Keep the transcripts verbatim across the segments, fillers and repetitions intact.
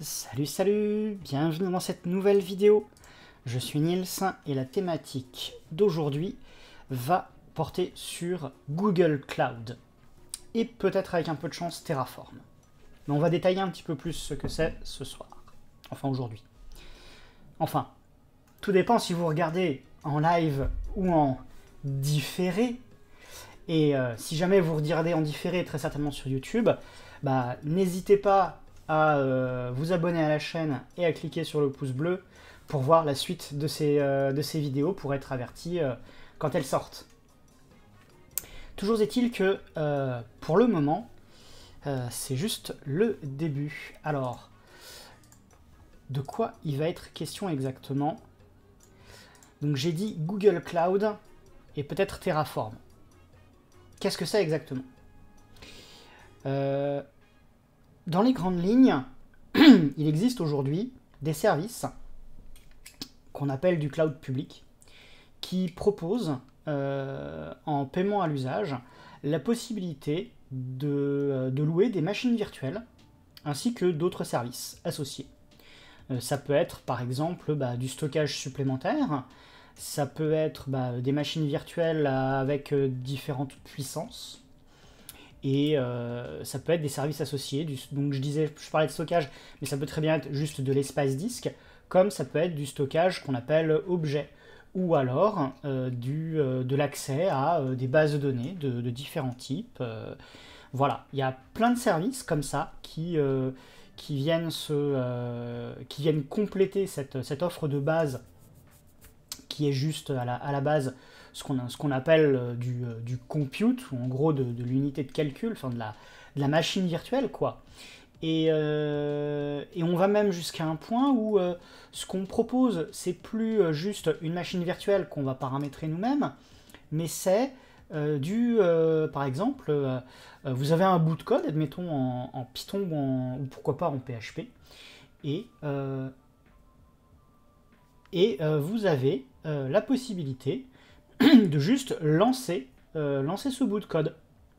Salut salut, bienvenue dans cette nouvelle vidéo. Je suis Nils et la thématique d'aujourd'hui va porter sur Google Cloud et peut-être avec un peu de chance Terraform. Mais on va détailler un petit peu plus ce que c'est ce soir, enfin aujourd'hui. Enfin, tout dépend si vous regardez en live ou en différé. Et euh, si jamais vous regardez en différé, très certainement sur YouTube, bah, n'hésitez pas à euh, vous abonner à la chaîne et à cliquer sur le pouce bleu pour voir la suite de ces, euh, de ces vidéos, pour être averti euh, quand elles sortent. Toujours est-il que euh, pour le moment, euh, c'est juste le début. Alors, de quoi il va être question exactement? Donc j'ai dit Google Cloud et peut-être Terraform. Qu'est-ce que c'est exactement? euh, Dans les grandes lignes, il existe aujourd'hui des services qu'on appelle du cloud public qui proposent, euh, en paiement à l'usage, la possibilité de, de louer des machines virtuelles ainsi que d'autres services associés. Euh, ça peut être par exemple bah, du stockage supplémentaire, ça peut être bah, des machines virtuelles avec euh, différentes puissances. Et euh, ça peut être des services associés, du, donc je disais, je parlais de stockage, mais ça peut très bien être juste de l'espace disque, comme ça peut être du stockage qu'on appelle objet, ou alors euh, du, euh, de l'accès à euh, des bases de données de, de différents types. Euh, voilà, il y a plein de services comme ça qui, euh, qui, viennent, se, euh, qui viennent compléter cette, cette offre de base qui est juste à la, à la base ce qu'on ce qu'on appelle euh, du, euh, du compute, ou en gros de, de l'unité de calcul, enfin de la, de la machine virtuelle, quoi. Et, euh, et on va même jusqu'à un point où euh, ce qu'on propose, c'est plus euh, juste une machine virtuelle qu'on va paramétrer nous-mêmes, mais c'est euh, du, euh, par exemple, euh, vous avez un bout de code, admettons en, en Python ou, en, ou pourquoi pas en P H P, et, euh, et euh, vous avez euh, la possibilité de juste lancer, euh, lancer ce bout de code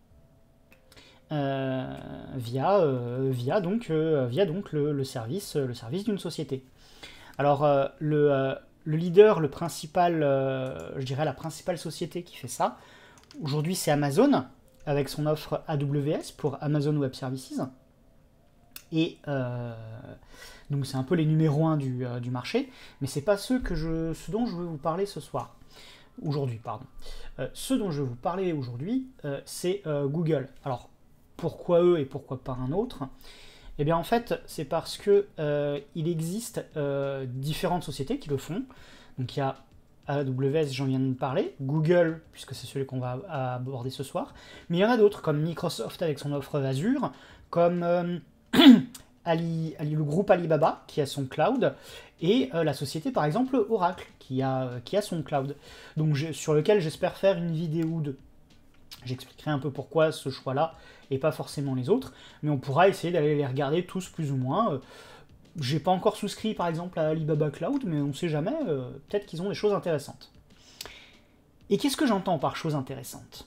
euh, via, euh, via, donc, euh, via donc le, le service, le service d'une société. Alors euh, le, euh, le leader, le principal, euh, je dirais la principale société qui fait ça, aujourd'hui c'est Amazon, avec son offre A W S pour Amazon Web Services. Et euh, donc c'est un peu les numéros un du, euh, du marché, mais c'est pas ceux que je, ce dont je veux vous parler ce soir. Aujourd'hui, pardon. Euh, ce dont je vais vous parler aujourd'hui, euh, c'est euh, Google. Alors, pourquoi eux et pourquoi pas un autre? Eh bien, en fait, c'est parce que euh, il existe euh, différentes sociétés qui le font. Donc, il y a A W S, j'en viens de parler, Google, puisque c'est celui qu'on va aborder ce soir, mais il y en a d'autres, comme Microsoft avec son offre Azure, comme euh, Ali, Ali, le groupe Alibaba, qui a son cloud, et euh, la société, par exemple, Oracle, qui a, euh, qui a son cloud, donc sur lequel j'espère faire une vidéo ou deux. J'expliquerai un peu pourquoi ce choix-là, et pas forcément les autres, mais on pourra essayer d'aller les regarder tous plus ou moins. Euh, J'ai pas encore souscrit, par exemple, à Alibaba Cloud, mais on sait jamais, euh, peut-être qu'ils ont des choses intéressantes. Et qu'est-ce que j'entends par choses intéressantes?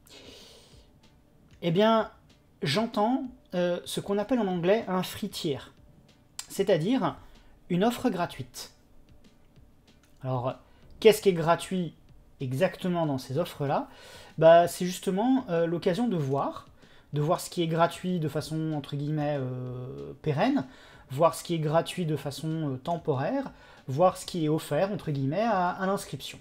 Eh bien, j'entends euh, ce qu'on appelle en anglais un free tier, c'est-à-dire une offre gratuite. Alors, qu'est-ce qui est gratuit exactement dans ces offres-là? Bah, c'est justement euh, l'occasion de voir, de voir ce qui est gratuit de façon, entre guillemets, euh, pérenne, voir ce qui est gratuit de façon euh, temporaire, voir ce qui est offert, entre guillemets, à, à l'inscription.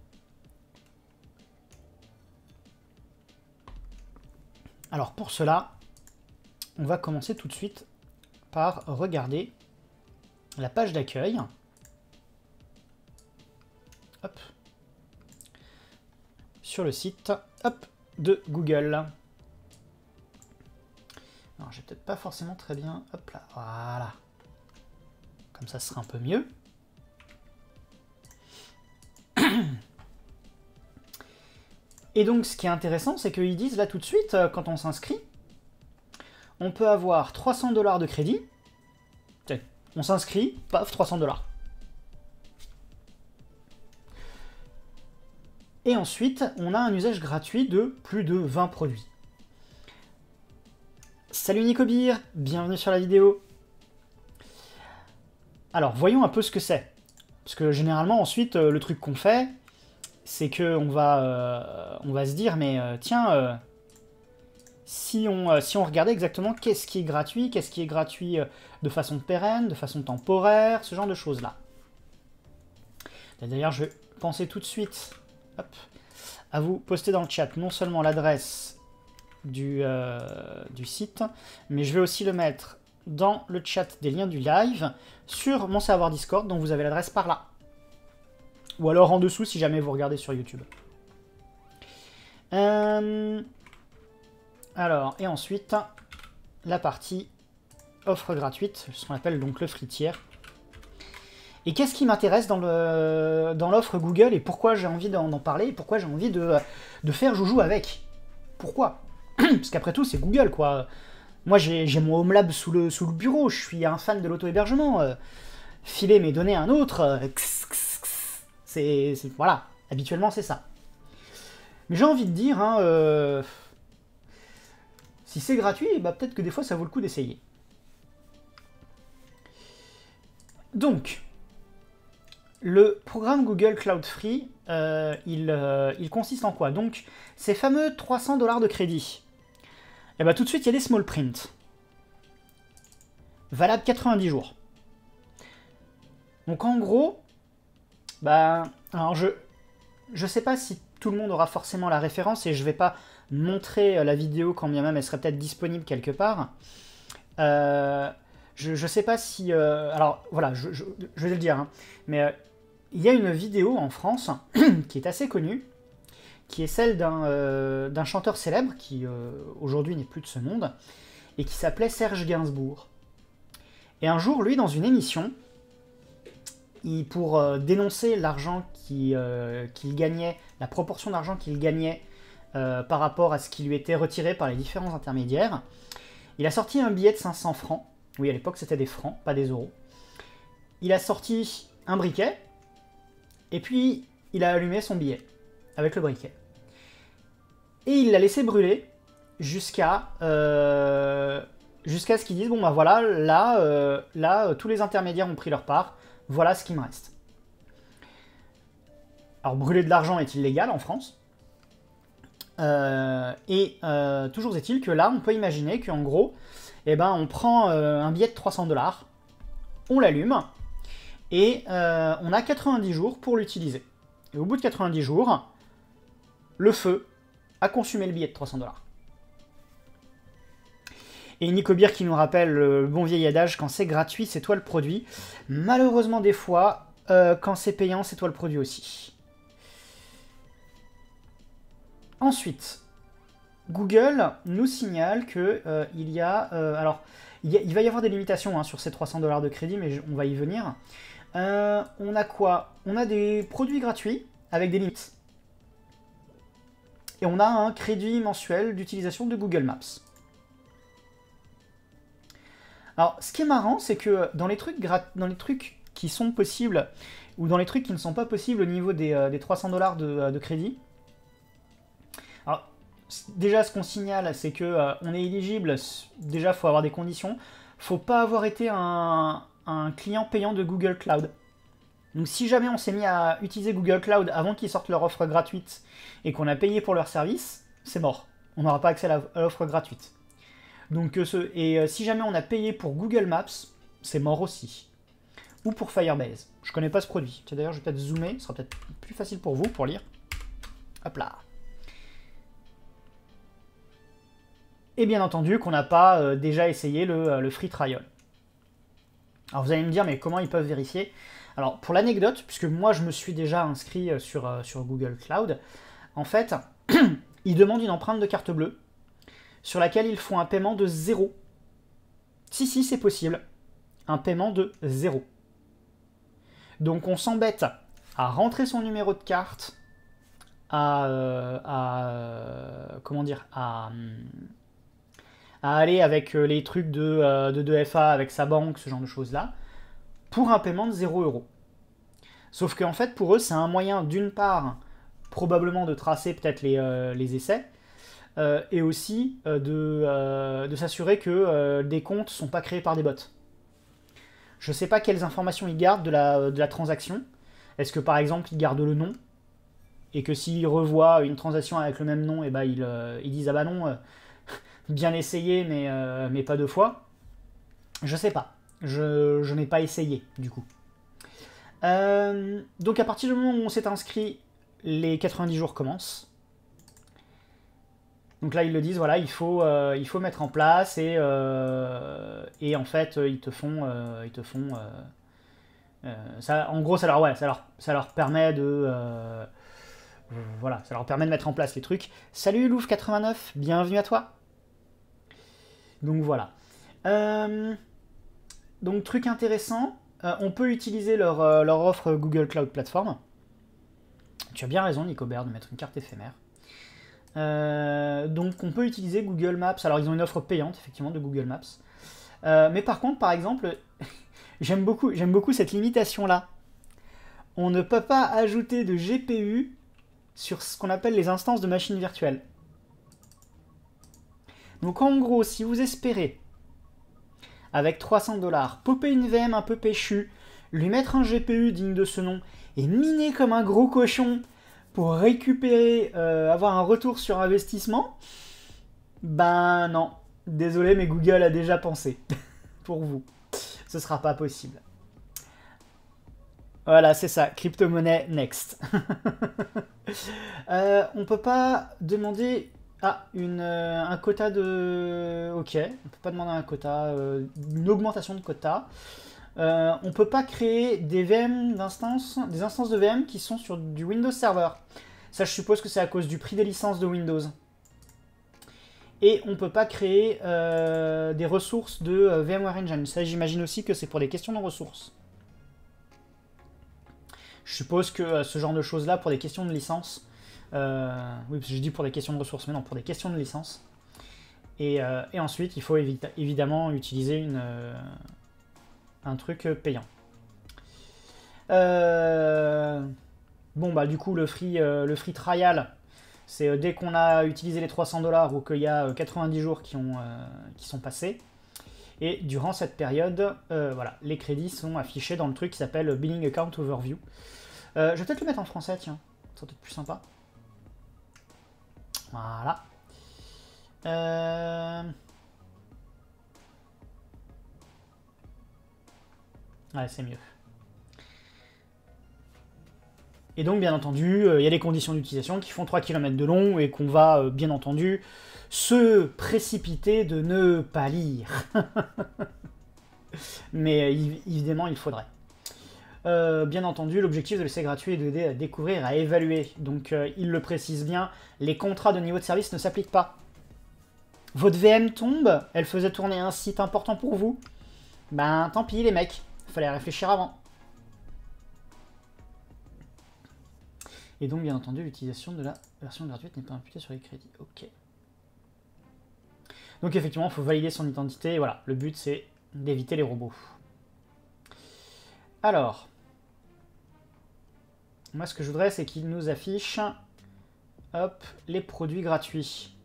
Alors, pour cela, on va commencer tout de suite par regarder la page d'accueil. Hop. Sur le site, hop, de Google. Alors, j'ai peut-être pas forcément très bien, hop là, voilà. Comme ça, ce sera un peu mieux. Et donc, ce qui est intéressant, c'est qu'ils disent là tout de suite, quand on s'inscrit, on peut avoir trois cents dollars de crédit. On s'inscrit, paf, trois cents dollars. Et ensuite, on a un usage gratuit de plus de vingt produits. Salut Nicobir, bienvenue sur la vidéo. alors, voyons un peu ce que c'est. Parce que généralement, ensuite, euh, le truc qu'on fait, c'est qu'on va, euh, on va se dire, mais euh, tiens, euh, si, on, euh, si on regardait exactement qu'est-ce qui est gratuit, qu'est-ce qui est gratuit euh, de façon pérenne, de façon temporaire, ce genre de choses-là. D'ailleurs, je vais penser tout de suite hop, à vous poster dans le chat non seulement l'adresse du, euh, du site, mais je vais aussi le mettre dans le chat des liens du live sur mon serveur Discord, dont vous avez l'adresse par là. Ou alors en dessous si jamais vous regardez sur YouTube. Euh... Alors, et ensuite, la partie offre gratuite, ce qu'on appelle donc le free tier. Et qu'est-ce qui m'intéresse dans le dans l'offre Google et pourquoi j'ai envie d'en parler et pourquoi j'ai envie de, de faire joujou avec? Pourquoi? Parce qu'après tout, c'est Google, quoi. Moi, j'ai mon Home Lab sous le, sous le bureau, je suis un fan de l'auto-hébergement. Euh, filer mes données à un autre, euh, c'est... Voilà, habituellement, c'est ça. Mais j'ai envie de dire, hein, euh, si c'est gratuit, bah, peut-être que des fois, ça vaut le coup d'essayer. Donc, le programme Google Cloud Free, euh, il, euh, il consiste en quoi? Donc, ces fameux trois cents dollars de crédit. Et bah tout de suite, il y a des small prints. Valable quatre-vingt-dix jours. Donc en gros, bah, alors je je sais pas si tout le monde aura forcément la référence et je vais pas montrer la vidéo quand bien même elle serait peut-être disponible quelque part. Euh, je, je sais pas si... Euh, alors voilà, je, je, je vais le dire, hein, mais euh, il y a une vidéo en France qui est assez connue, qui est celle d'un euh, d'un chanteur célèbre qui euh, aujourd'hui n'est plus de ce monde, et qui s'appelait Serge Gainsbourg. Et un jour, lui, dans une émission, il, pour euh, dénoncer l'argent qu'il euh, qu'il gagnait, la proportion d'argent qu'il gagnait euh, par rapport à ce qui lui était retiré par les différents intermédiaires, il a sorti un billet de cinq cents francs. Oui, à l'époque, c'était des francs, pas des euros. Il a sorti un briquet, et puis il a allumé son billet avec le briquet. Et il l'a laissé brûler jusqu'à euh, jusqu'à ce qu'ils disent, bon bah voilà, là, euh, là euh, tous les intermédiaires ont pris leur part, voilà ce qui me reste. Alors brûler de l'argent est illégal en France. Euh, et euh, toujours est-il que là, on peut imaginer qu'en gros, eh ben, on prend euh, un billet de trois cents dollars, on l'allume, et euh, on a quatre-vingt-dix jours pour l'utiliser. Et au bout de quatre-vingt-dix jours, le feu a consumé le billet de trois cents dollars. Et Nico Beer qui nous rappelle le bon vieil adage, quand c'est gratuit, c'est toi le produit. Malheureusement, des fois, euh, quand c'est payant, c'est toi le produit aussi. Ensuite, Google nous signale que euh, il y a... Euh, alors, il, y a, il va y avoir des limitations hein, sur ces trois cents dollars de crédit, mais on va y venir. Euh, on a quoi? On a des produits gratuits avec des limites. Et on a un crédit mensuel d'utilisation de Google Maps. Alors, ce qui est marrant, c'est que dans les, trucs dans les trucs qui sont possibles, ou dans les trucs qui ne sont pas possibles au niveau des, euh, des trois cents dollars de, euh, de crédit, alors, déjà, ce qu'on signale, c'est que euh, on est éligible, déjà, il faut avoir des conditions. Il ne faut pas avoir été un, un client payant de Google Cloud. Donc si jamais on s'est mis à utiliser Google Cloud avant qu'ils sortent leur offre gratuite et qu'on a payé pour leur service, c'est mort. On n'aura pas accès à l'offre gratuite. Donc, euh, ce, et euh, si jamais on a payé pour Google Maps, c'est mort aussi. Ou pour Firebase. Je connais pas ce produit. D'ailleurs, je vais peut-être zoomer, ce sera peut-être plus facile pour vous pour lire. Hop là. Et bien entendu qu'on n'a pas euh, déjà essayé le, euh, le free trial. Alors vous allez me dire, mais comment ils peuvent vérifier? Alors pour l'anecdote, puisque moi je me suis déjà inscrit sur, euh, sur Google Cloud, en fait, ils demandent une empreinte de carte bleue sur laquelle ils font un paiement de zéro. Si, si, c'est possible. Un paiement de zéro. Donc on s'embête à rentrer son numéro de carte, à... Euh, à euh, comment dire à, à aller avec les trucs de, euh, de deux F A, avec sa banque, ce genre de choses-là, pour un paiement de zéro euro. Sauf qu'en fait, pour eux, c'est un moyen, d'une part, probablement de tracer peut-être les, euh, les essais, euh, et aussi euh, de, euh, de s'assurer que euh, des comptes ne sont pas créés par des bots. Je ne sais pas quelles informations ils gardent de la, de la transaction. Est-ce que par exemple ils gardent le nom et que s'ils revoient une transaction avec le même nom, et bah, ils, euh, ils disent ah bah non, euh, bien essayé mais, euh, mais pas deux fois. Je sais pas. Je, je n'ai pas essayé du coup. Euh, donc à partir du moment où on s'est inscrit, les quatre-vingt-dix jours commencent. Donc là, ils le disent, voilà, il faut, euh, il faut mettre en place et, euh, et en fait, ils te font... Euh, ils te font euh, euh, ça, en gros, ça leur, ouais, ça leur, ça leur permet de... Euh, voilà, ça leur permet de mettre en place les trucs. Salut Louf quatre-vingt-neuf, bienvenue à toi. Donc voilà. Euh, donc truc intéressant, euh, on peut utiliser leur, euh, leur offre Google Cloud Platform. Tu as bien raison, Nicobert, de mettre une carte éphémère. Euh, donc on peut utiliser Google Maps. Alors ils ont une offre payante effectivement de Google Maps. Euh, mais par contre, par exemple, j'aime beaucoup, j'aime beaucoup cette limitation là. On ne peut pas ajouter de G P U sur ce qu'on appelle les instances de machines virtuelles. Donc en gros, si vous espérez, avec trois cents dollars, popper une V M un peu péchue, lui mettre un G P U digne de ce nom, et miner comme un gros cochon pour récupérer, euh, avoir un retour sur investissement, ben non. Désolé, mais Google a déjà pensé. Pour vous. Ce sera pas possible. Voilà, c'est ça. Crypto-monnaie, next. euh, on peut pas demander... Ah, une, euh, un quota de... Ok, on peut pas demander un quota, euh, une augmentation de quota. Euh, on peut pas créer des V M d'instances, des instances de V M qui sont sur du Windows Server. Ça, je suppose que c'est à cause du prix des licences de Windows. Et on peut pas créer euh, des ressources de euh, VMware Engine. Ça, j'imagine aussi que c'est pour des questions de ressources. Je suppose que euh, ce genre de choses-là, pour des questions de licence... Euh, oui, parce que je dis pour des questions de ressources, mais non, pour des questions de licence. Et, euh, et ensuite, il faut évi évidemment utiliser une... Euh, un truc payant. Euh, bon, bah du coup, le free, euh, le free trial, c'est euh, dès qu'on a utilisé les trois cents dollars ou qu'il y a euh, quatre-vingt-dix jours qui, ont, euh, qui sont passés. Et durant cette période, euh, voilà, les crédits sont affichés dans le truc qui s'appelle Billing Account Overview. Euh, je vais peut-être le mettre en français, tiens. Ça va peut-être plus sympa. Voilà. Euh... Ouais, c'est mieux. Et donc, bien entendu, il euh, y a les conditions d'utilisation qui font trois kilomètres de long et qu'on va, euh, bien entendu, se précipiter de ne pas lire. Mais euh, évidemment, il faudrait. Euh, bien entendu, l'objectif de l'essai gratuit est d'aider à découvrir, à évaluer. Donc, euh, il le précise bien, les contrats de niveau de service ne s'appliquent pas. Votre V M tombe, elle faisait tourner un site important pour vous. Ben, tant pis, les mecs. Fallait réfléchir avant. Et donc, bien entendu, l'utilisation de la version gratuite n'est pas imputée sur les crédits. Ok. Donc, effectivement, il faut valider son identité. Et voilà, le but, c'est d'éviter les robots. Alors, moi, ce que je voudrais, c'est qu'il nous affiche hop, les produits gratuits.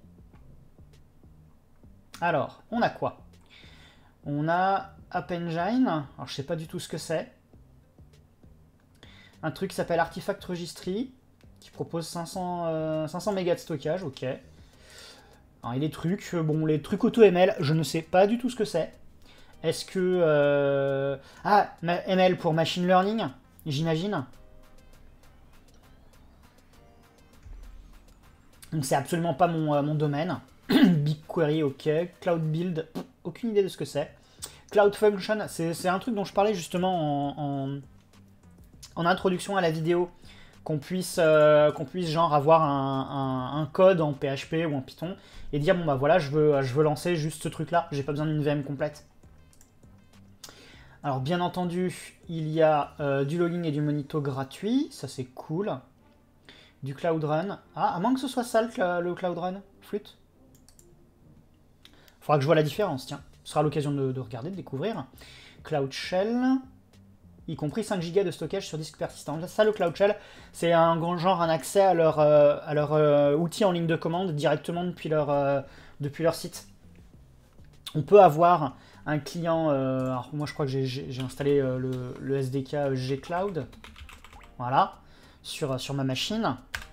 Alors, on a quoi? On a App Engine. Alors, je sais pas du tout ce que c'est. Un truc qui s'appelle Artifact Registry, qui propose cinq cents, euh, cinq cents mégas de stockage, ok. Alors, et les trucs, bon, les trucs AutoML, je ne sais pas du tout ce que c'est. Est-ce que... Euh... Ah, M L pour Machine Learning, j'imagine. Donc c'est absolument pas mon, euh, mon domaine. BigQuery, ok. Cloud Build, aucune idée de ce que c'est. Cloud Function, c'est un truc dont je parlais justement en, en, en introduction à la vidéo. Qu'on puisse, euh, qu'on puisse genre avoir un, un, un code en P H P ou en Python et dire bon bah voilà, je veux, je veux lancer juste ce truc là, j'ai pas besoin d'une V M complète. Alors bien entendu, il y a euh, du logging et du monito gratuit, ça c'est cool. Du Cloud Run. Ah, à moins que ce soit ça le, le Cloud Run, flûte. Faudra que je vois la différence, tiens. Ce sera l'occasion de, de regarder, de découvrir. Cloud Shell, y compris cinq gigas de stockage sur disque persistant. Ça, le Cloud Shell, c'est un grand genre, un accès à leur, euh, à leur euh, outil en ligne de commande directement depuis leur, euh, depuis leur site. On peut avoir un client, euh, alors moi je crois que j'ai installé euh, le, le S D K G-Cloud, voilà, sur, sur ma machine.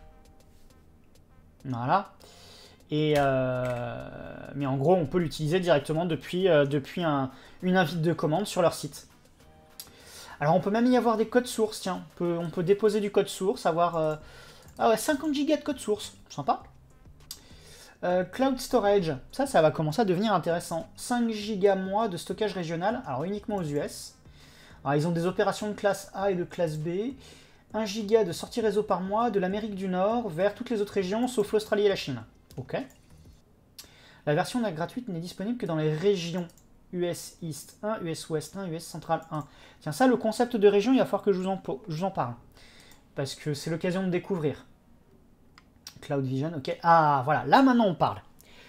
Voilà. Et euh, mais en gros, on peut l'utiliser directement depuis, euh, depuis un, une invite de commande sur leur site. Alors on peut même y avoir des codes sources, tiens. On peut, on peut déposer du code source, avoir euh, ah ouais, cinquante gigas de code source, sympa. Euh, Cloud Storage, ça, ça va commencer à devenir intéressant. cinq gigas mois de stockage régional, alors uniquement aux U S. Alors ils ont des opérations de classe A et de classe B. un giga de sortie réseau par mois de l'Amérique du Nord vers toutes les autres régions sauf l'Australie et la Chine. Ok. La version gratuite n'est disponible que dans les régions U S East un, U S West un, U S Central un. Tiens, ça, le concept de région, il va falloir que je vous en, je vous en parle. Parce que c'est l'occasion de découvrir. Cloud Vision, ok. Ah, voilà, là maintenant on parle.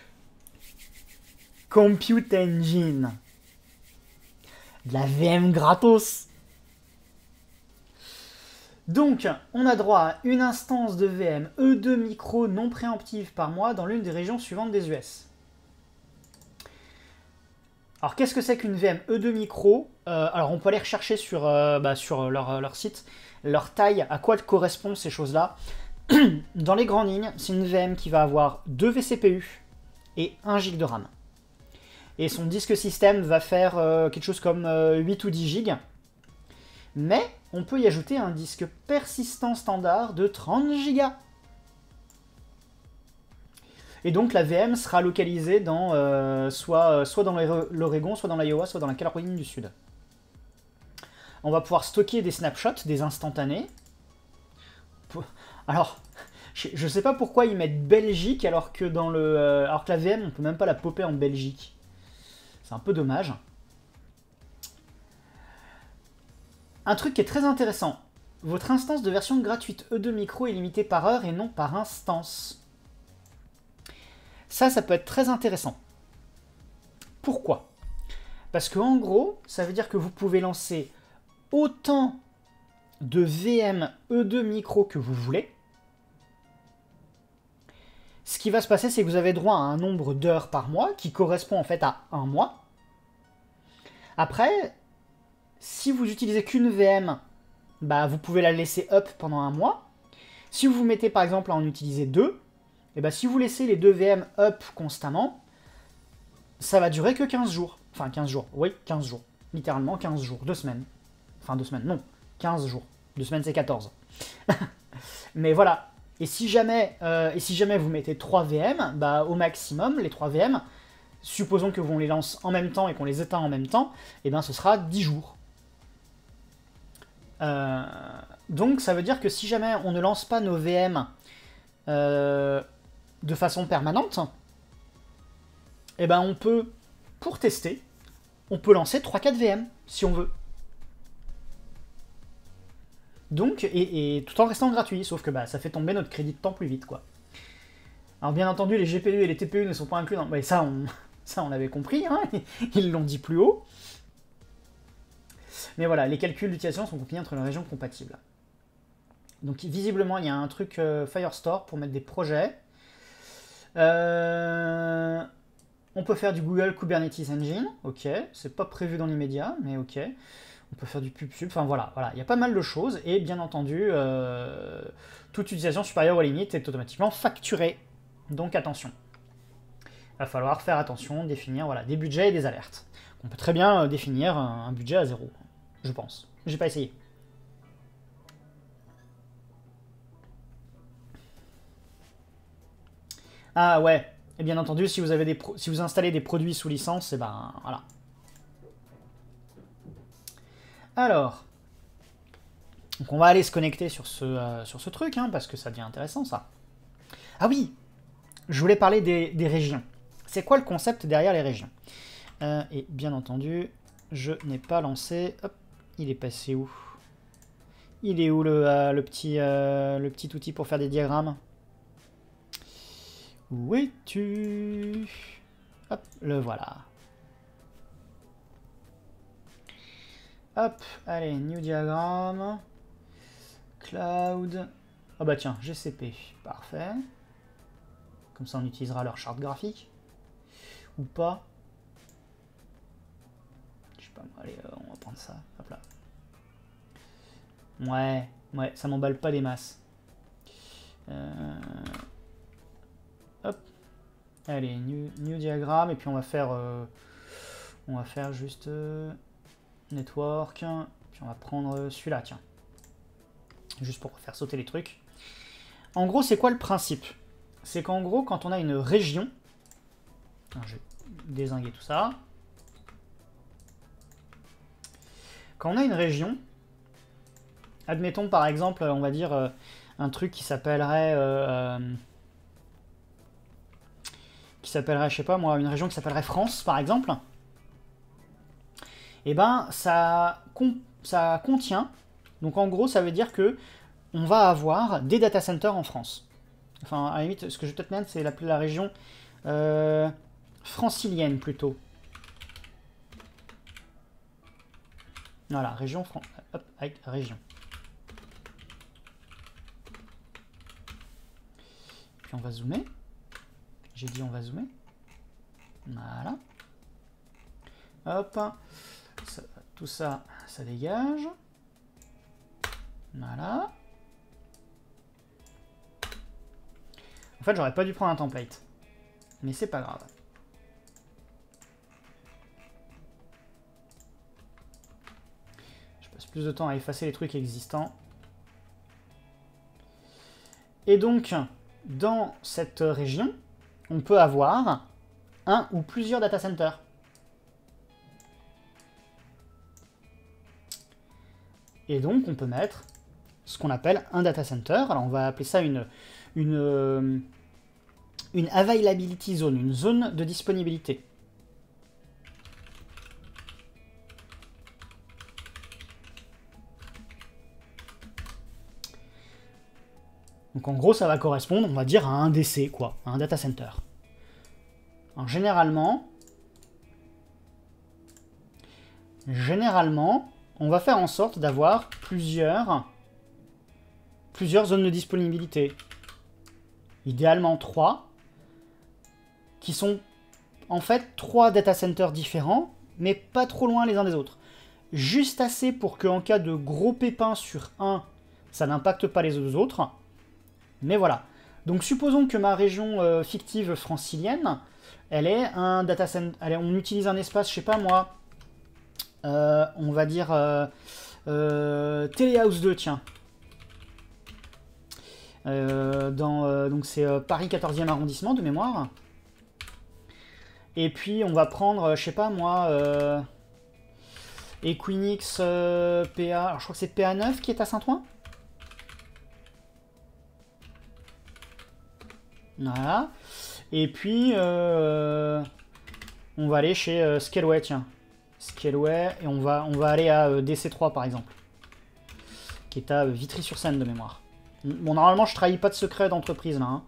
Compute Engine. De la V M gratos. Donc, on a droit à une instance de V M E deux micro non préemptive par mois dans l'une des régions suivantes des U S. Alors, qu'est-ce que c'est qu'une V M E deux micro? euh, Alors, on peut aller rechercher sur, euh, bah, sur leur, leur site, leur taille, à quoi correspondent ces choses-là. Dans les grandes lignes, c'est une V M qui va avoir deux V C P U et un giga de RAM. Et son disque système va faire euh, quelque chose comme euh, huit ou dix gigas. Mais on peut y ajouter un disque persistant standard de trente gigas. Et donc la V M sera localisée dans, euh, soit, soit dans l'Oregon, soit dans l'Iowa, soit dans la Caroline du Sud. On va pouvoir stocker des snapshots, des instantanés. Alors, je ne sais pas pourquoi ils mettent Belgique alors que, dans le, euh, alors que la V M, on ne peut même pas la popper en Belgique. C'est un peu dommage. Un truc qui est très intéressant. Votre instance de version gratuite E deux micro est limitée par heure et non par instance. Ça, ça peut être très intéressant. Pourquoi? Parce que en gros, ça veut dire que vous pouvez lancer autant de V M E deux micro que vous voulez. Ce qui va se passer, c'est que vous avez droit à un nombre d'heures par mois qui correspond en fait à un mois. Après, si vous utilisez qu'une V M, bah, vous pouvez la laisser up pendant un mois. Si vous vous mettez par exemple à en utiliser deux, et bah, si vous laissez les deux V M up constamment, ça va durer que quinze jours. Enfin quinze jours, oui, quinze jours. Littéralement quinze jours, deux semaines. Enfin deux semaines, non, quinze jours. Deux semaines c'est quatorze. Mais voilà. Et si jamais, euh, et si jamais vous mettez trois V M, bah, au maximum, les trois V M, supposons que vous les lance en même temps et qu'on les éteint en même temps, et ben ce sera dix jours. Euh, donc ça veut dire que si jamais on ne lance pas nos V M euh, de façon permanente, et ben on peut, pour tester, on peut lancer trois quatre V M si on veut. Donc, et, et tout en restant gratuit, sauf que bah, ça fait tomber notre crédit de temps plus vite, quoi. Alors bien entendu, les G P U et les T P U ne sont pas inclus dans... Mais ça, on, ça, on l'avait compris, hein, ils l'ont dit plus haut. Mais voilà, les calculs d'utilisation sont compliqués entre les régions compatibles. Donc visiblement, il y a un truc euh, Firestore pour mettre des projets. Euh, on peut faire du Google Kubernetes Engine, ok. C'est pas prévu dans l'immédiat, mais ok. On peut faire du pub-sub, enfin voilà, voilà, il y a pas mal de choses, et bien entendu, euh, toute utilisation supérieure aux limites est automatiquement facturée. Donc attention. Il va falloir faire attention, définir voilà, des budgets et des alertes. On peut très bien euh, définir un, un budget à zéro, je pense. J'ai pas essayé. Ah ouais, et bien entendu, si vous, avez des pro si vous installez des produits sous licence, et ben voilà. Alors, donc on va aller se connecter sur ce, euh, sur ce truc, hein, parce que ça devient intéressant, ça. Ah oui, je voulais parler des, des régions. C'est quoi le concept derrière les régions? euh, Et bien entendu, je n'ai pas lancé... Hop, il est passé où? Il est où le, euh, le, petit, euh, le petit outil pour faire des diagrammes? Où es-tu? Hop, le voilà. Hop, allez, new diagramme. Cloud. Ah bah tiens, G C P, parfait. Comme ça on utilisera leur charte graphique. Ou pas. pas moi, allez, euh, on va prendre ça, hop là. Ouais, ouais, ça m'emballe pas des masses. Euh... Hop. Allez, new, new diagramme, et puis on va faire... Euh... On va faire juste... Euh... Network, puis on va prendre celui-là, tiens. Juste pour faire sauter les trucs. En gros, c'est quoi le principe? C'est qu'en gros, quand on a une région... Alors, je vais dézinguer tout ça. Quand on a une région, admettons par exemple, on va dire euh, un truc qui s'appellerait... Euh, euh, qui s'appellerait, je sais pas moi, une région qui s'appellerait France, par exemple. Et ben, ça, ça contient... Donc en gros, ça veut dire que on va avoir des data centers en France. Enfin, à la limite, ce que je vais peut-être mettre, c'est l'appeler la région euh, francilienne plutôt. Voilà, région Fran... Hop, avec région. Puis on va zoomer. J'ai dit on va zoomer. Voilà. Hop. Ça, tout ça, ça dégage. Voilà. En fait, j'aurais pas dû prendre un template. Mais c'est pas grave. Je passe plus de temps à effacer les trucs existants. Et donc, dans cette région, on peut avoir un ou plusieurs data centers. Et donc, on peut mettre ce qu'on appelle un data center. Alors, on va appeler ça une, une, une availability zone, une zone de disponibilité. Donc, en gros, ça va correspondre, on va dire, à un D C, quoi, à un data center. Alors, généralement, généralement, on va faire en sorte d'avoir plusieurs, plusieurs zones de disponibilité. Idéalement trois, qui sont en fait trois data centers différents, mais pas trop loin les uns des autres. Juste assez pour qu'en cas de gros pépins sur un, ça n'impacte pas les deux autres. Mais voilà. Donc supposons que ma région euh, fictive francilienne, elle est un data center, elle est, on utilise un espace, je sais pas moi, Euh, on va dire euh, euh, Téléhouse deux, tiens. Euh, dans, euh, donc c'est euh, Paris quatorzième arrondissement de mémoire. Et puis on va prendre, euh, je sais pas moi, euh, Equinix euh, P A. Alors je crois que c'est P A neuf qui est à Saint-Ouen. Voilà. Et puis euh, on va aller chez euh, Scaleway, tiens. Scaleway, et on va, on va aller à euh, D C trois par exemple, qui est à euh, Vitry-sur-Seine de mémoire. Bon, normalement, je trahis pas de secret d'entreprise là. Hein.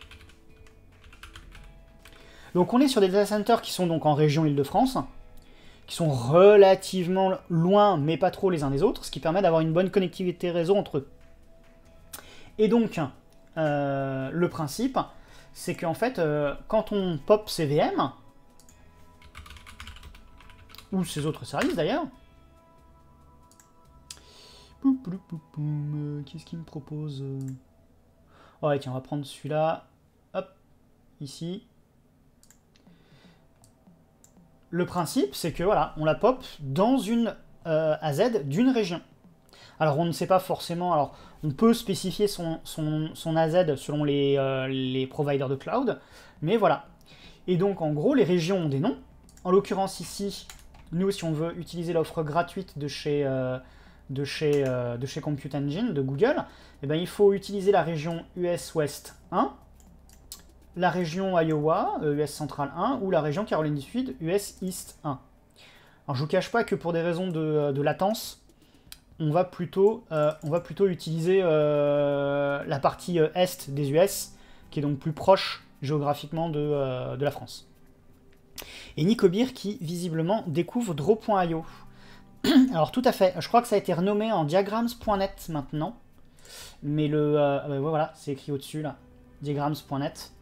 Donc, on est sur des data centers qui sont donc en région Île-de-France, qui sont relativement loin, mais pas trop les uns des autres, ce qui permet d'avoir une bonne connectivité réseau entre eux. Et donc, euh, le principe, c'est qu'en fait, euh, quand on pop ces V M, ou ces autres services d'ailleurs. Qu'est-ce qu'il me propose? Ouais, tiens, on va prendre celui-là. Hop, ici. Le principe, c'est que voilà, on la pop dans une euh, A Z d'une région. Alors, on ne sait pas forcément. Alors, on peut spécifier son, son, son A Z selon les, euh, les providers de cloud, mais voilà. Et donc, en gros, les régions ont des noms. En l'occurrence, ici. Nous, si on veut utiliser l'offre gratuite de chez, euh, de, chez, euh, de chez Compute Engine, de Google, eh ben, il faut utiliser la région U S West un, la région Iowa, euh, U S Central un, ou la région Caroline du Sud, U S East un. Alors, je ne vous cache pas que pour des raisons de, de latence, on va plutôt, euh, on va plutôt utiliser euh, la partie euh, est des U S, qui est donc plus proche géographiquement de, euh, de la France. Et Nicobir qui, visiblement, découvre Draw point i o. Alors, tout à fait. Je crois que ça a été renommé en diagrams point net maintenant. Mais le... Euh, ouais, voilà, c'est écrit au-dessus, là. diagrams point net.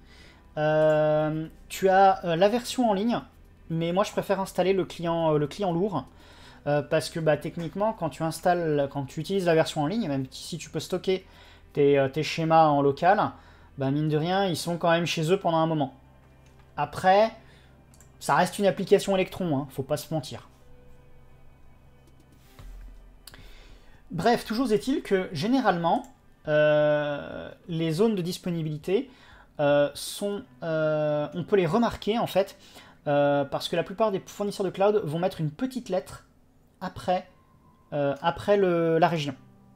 Euh, tu as euh, la version en ligne, mais moi, je préfère installer le client, euh, le client lourd. euh, parce que bah, techniquement, quand tu installes, quand tu utilises la version en ligne, même si tu peux stocker tes, tes schémas en local, bah, mine de rien, ils sont quand même chez eux pendant un moment. Après, ça reste une application Electron, hein, faut pas se mentir. Bref, toujours est-il que généralement, euh, les zones de disponibilité euh, sont, euh, on peut les remarquer en fait, euh, parce que la plupart des fournisseurs de cloud vont mettre une petite lettre après, euh, après le, la région.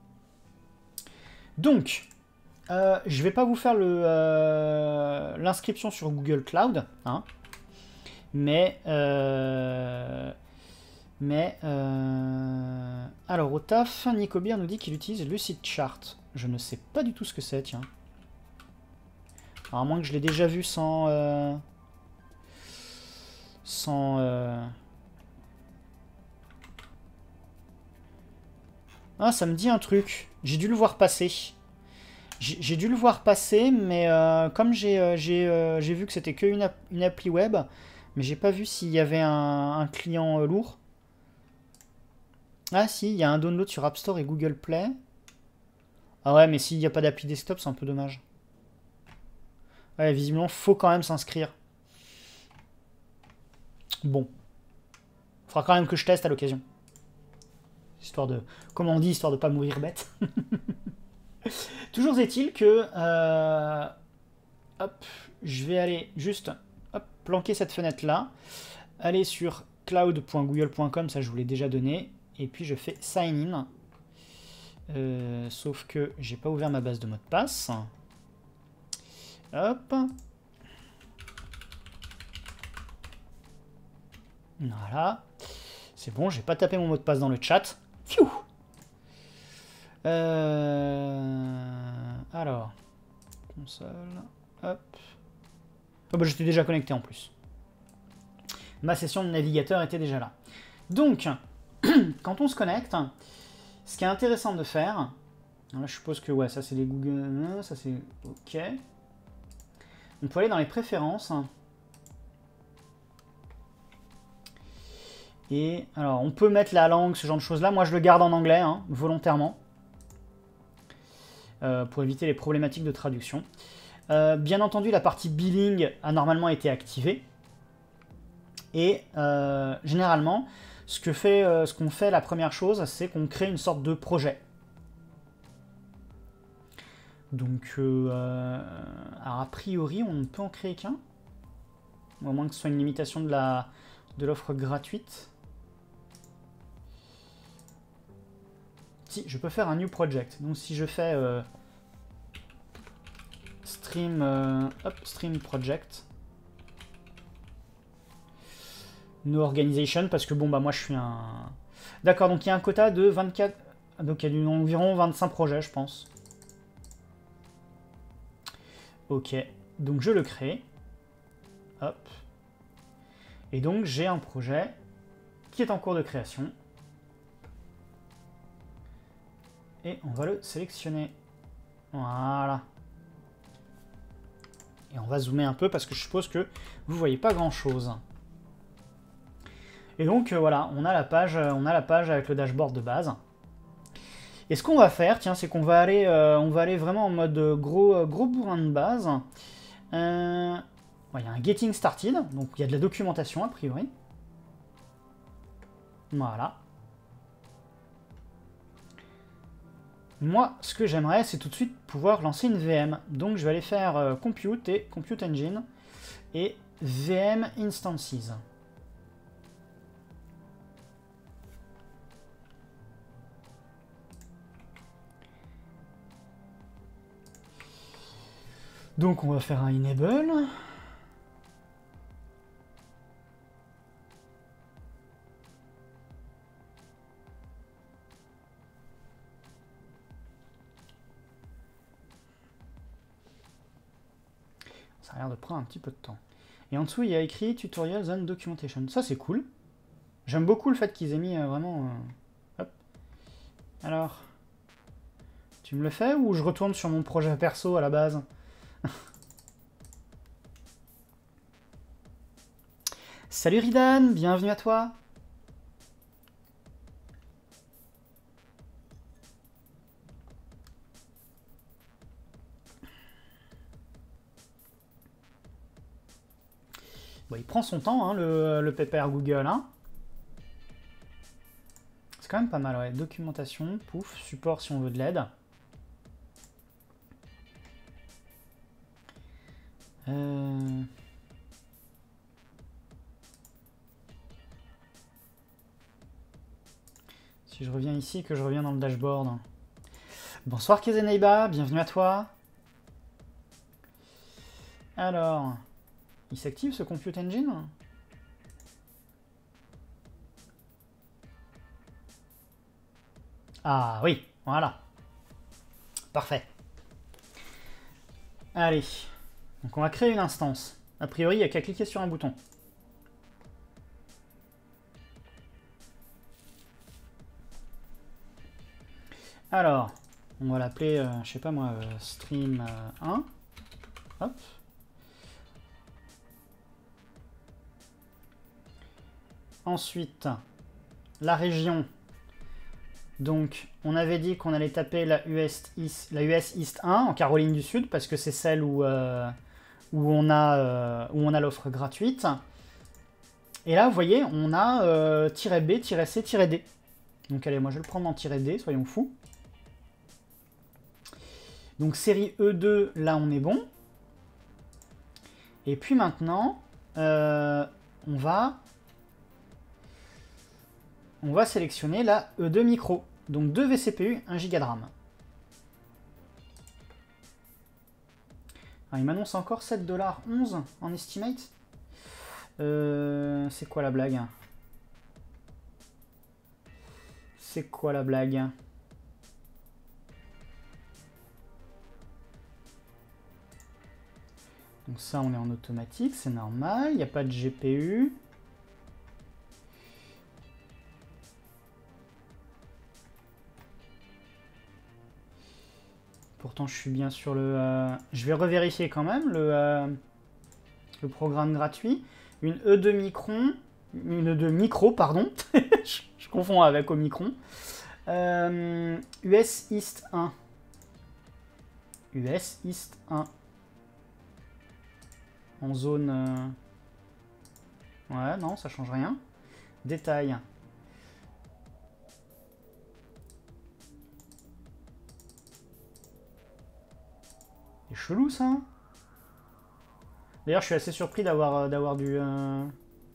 Donc, euh, je ne vais pas vous faire euh, l'inscription sur Google Cloud, hein, mais... Euh, Mais, euh... alors au taf, Nico Beer nous dit qu'il utilise Lucidchart. Je ne sais pas du tout ce que c'est, tiens. Alors, à moins que je l'ai déjà vu sans... Euh... Sans... Euh... Ah, ça me dit un truc. J'ai dû le voir passer. J'ai dû le voir passer, mais euh, comme j'ai euh, euh, vu que c'était qu'une app une appli web, mais j'ai pas vu s'il y avait un, un client euh, lourd. Ah si, il y a un download sur App Store et Google Play. Ah ouais, mais s'il n'y a pas d'appli desktop, c'est un peu dommage. Ouais, visiblement, faut quand même s'inscrire. Bon. Faudra quand même que je teste à l'occasion. Histoire de... Comme on dit, histoire de pas mourir bête. Toujours est-il que... Euh, hop, je vais aller juste... Hop, planquer cette fenêtre-là. Aller sur cloud point google point com, ça je vous l'ai déjà donné. Et puis je fais sign in. Euh, sauf que j'ai pas ouvert ma base de mot de passe. Hop. Voilà. C'est bon, j'ai pas tapé mon mot de passe dans le chat. Pfiou. Euh... Alors. Console. Hop. Oh bah j'étais déjà connecté en plus. Ma session de navigateur était déjà là. Donc, quand on se connecte, ce qui est intéressant de faire, là je suppose que ouais, ça c'est les Google, ça c'est ok. On peut aller dans les préférences. Et alors, on peut mettre la langue, ce genre de choses-là. Moi, je le garde en anglais, hein, volontairement, euh, pour éviter les problématiques de traduction. Euh, bien entendu, la partie billing a normalement été activée. Et euh, généralement, ce que fait, euh, ce qu'on fait, la première chose, c'est qu'on crée une sorte de projet. Donc, euh, alors a priori, on ne peut en créer qu'un. Au moins que ce soit une limitation de la de l'offre gratuite. Si, je peux faire un new project. Donc, si je fais euh, stream, euh, hop, stream project, no organization, parce que bon, bah, moi, je suis un... D'accord, donc il y a un quota de vingt-quatre... Donc, il y a environ vingt-cinq projets, je pense. Ok, donc je le crée. Hop. Et donc, j'ai un projet qui est en cours de création. Et on va le sélectionner. Voilà. Et on va zoomer un peu parce que je suppose que vous ne voyez pas grand-chose. Et donc, euh, voilà, on a la page, on a la page avec le dashboard de base. Et ce qu'on va faire, tiens, c'est qu'on va aller, euh, on va aller vraiment en mode gros, gros bourrin de base. Euh, ouais, il y a un getting started, donc il y a de la documentation a priori. Voilà. Moi, ce que j'aimerais, c'est tout de suite pouvoir lancer une V M. Donc je vais aller faire euh, Compute et Compute Engine et V M Instances. Donc on va faire un enable. Ça a l'air de prendre un petit peu de temps. Et en dessous, il y a écrit Tutorials and Documentation. Ça, c'est cool. J'aime beaucoup le fait qu'ils aient mis euh, vraiment... Euh... Hop. Alors, tu me le fais ou je retourne sur mon projet perso à la base? Salut Ridan, bienvenue à toi. Bon, il prend son temps, hein, le, le pépère Google. Hein. C'est quand même pas mal, ouais. Documentation, pouf, support si on veut de l'aide. Euh... Si je reviens ici, que je reviens dans le dashboard. Bonsoir Kezeneiba, bienvenue à toi. Alors, il s'active ce Compute Engine? Ah oui, voilà. Parfait. Allez, donc on va créer une instance. A priori, il n'y a qu'à cliquer sur un bouton. Alors, on va l'appeler, euh, je sais pas moi, euh, stream euh, un. Hop. Ensuite, la région. Donc, on avait dit qu'on allait taper la U S East, la U S East un en Caroline du Sud, parce que c'est celle où, euh, où on a, euh, où on a l'offre gratuite. Et là, vous voyez, on a euh, -B, -C, -D. Donc allez, moi je vais le prendre en -D, soyons fous. Donc série E deux, là on est bon. Et puis maintenant, euh, on va... On va sélectionner la E deux micro. Donc deux V C P U, un giga de RAM. Alors, il m'annonce encore sept dollars onze en estimate. Euh, c'est quoi la blague? C'est quoi la blague? Donc ça, on est en automatique, c'est normal. Il n'y a pas de G P U. Pourtant, je suis bien sur le... Euh... Je vais revérifier quand même le, euh... le programme gratuit. Une E deux micron... Une E deux micro, pardon. je, je confonds avec Omicron. Euh... U S East un. U S East un. En zone... Euh... Ouais, non, ça change rien. Détail. C'est chelou, ça. D'ailleurs, je suis assez surpris d'avoir d'avoir du... Euh...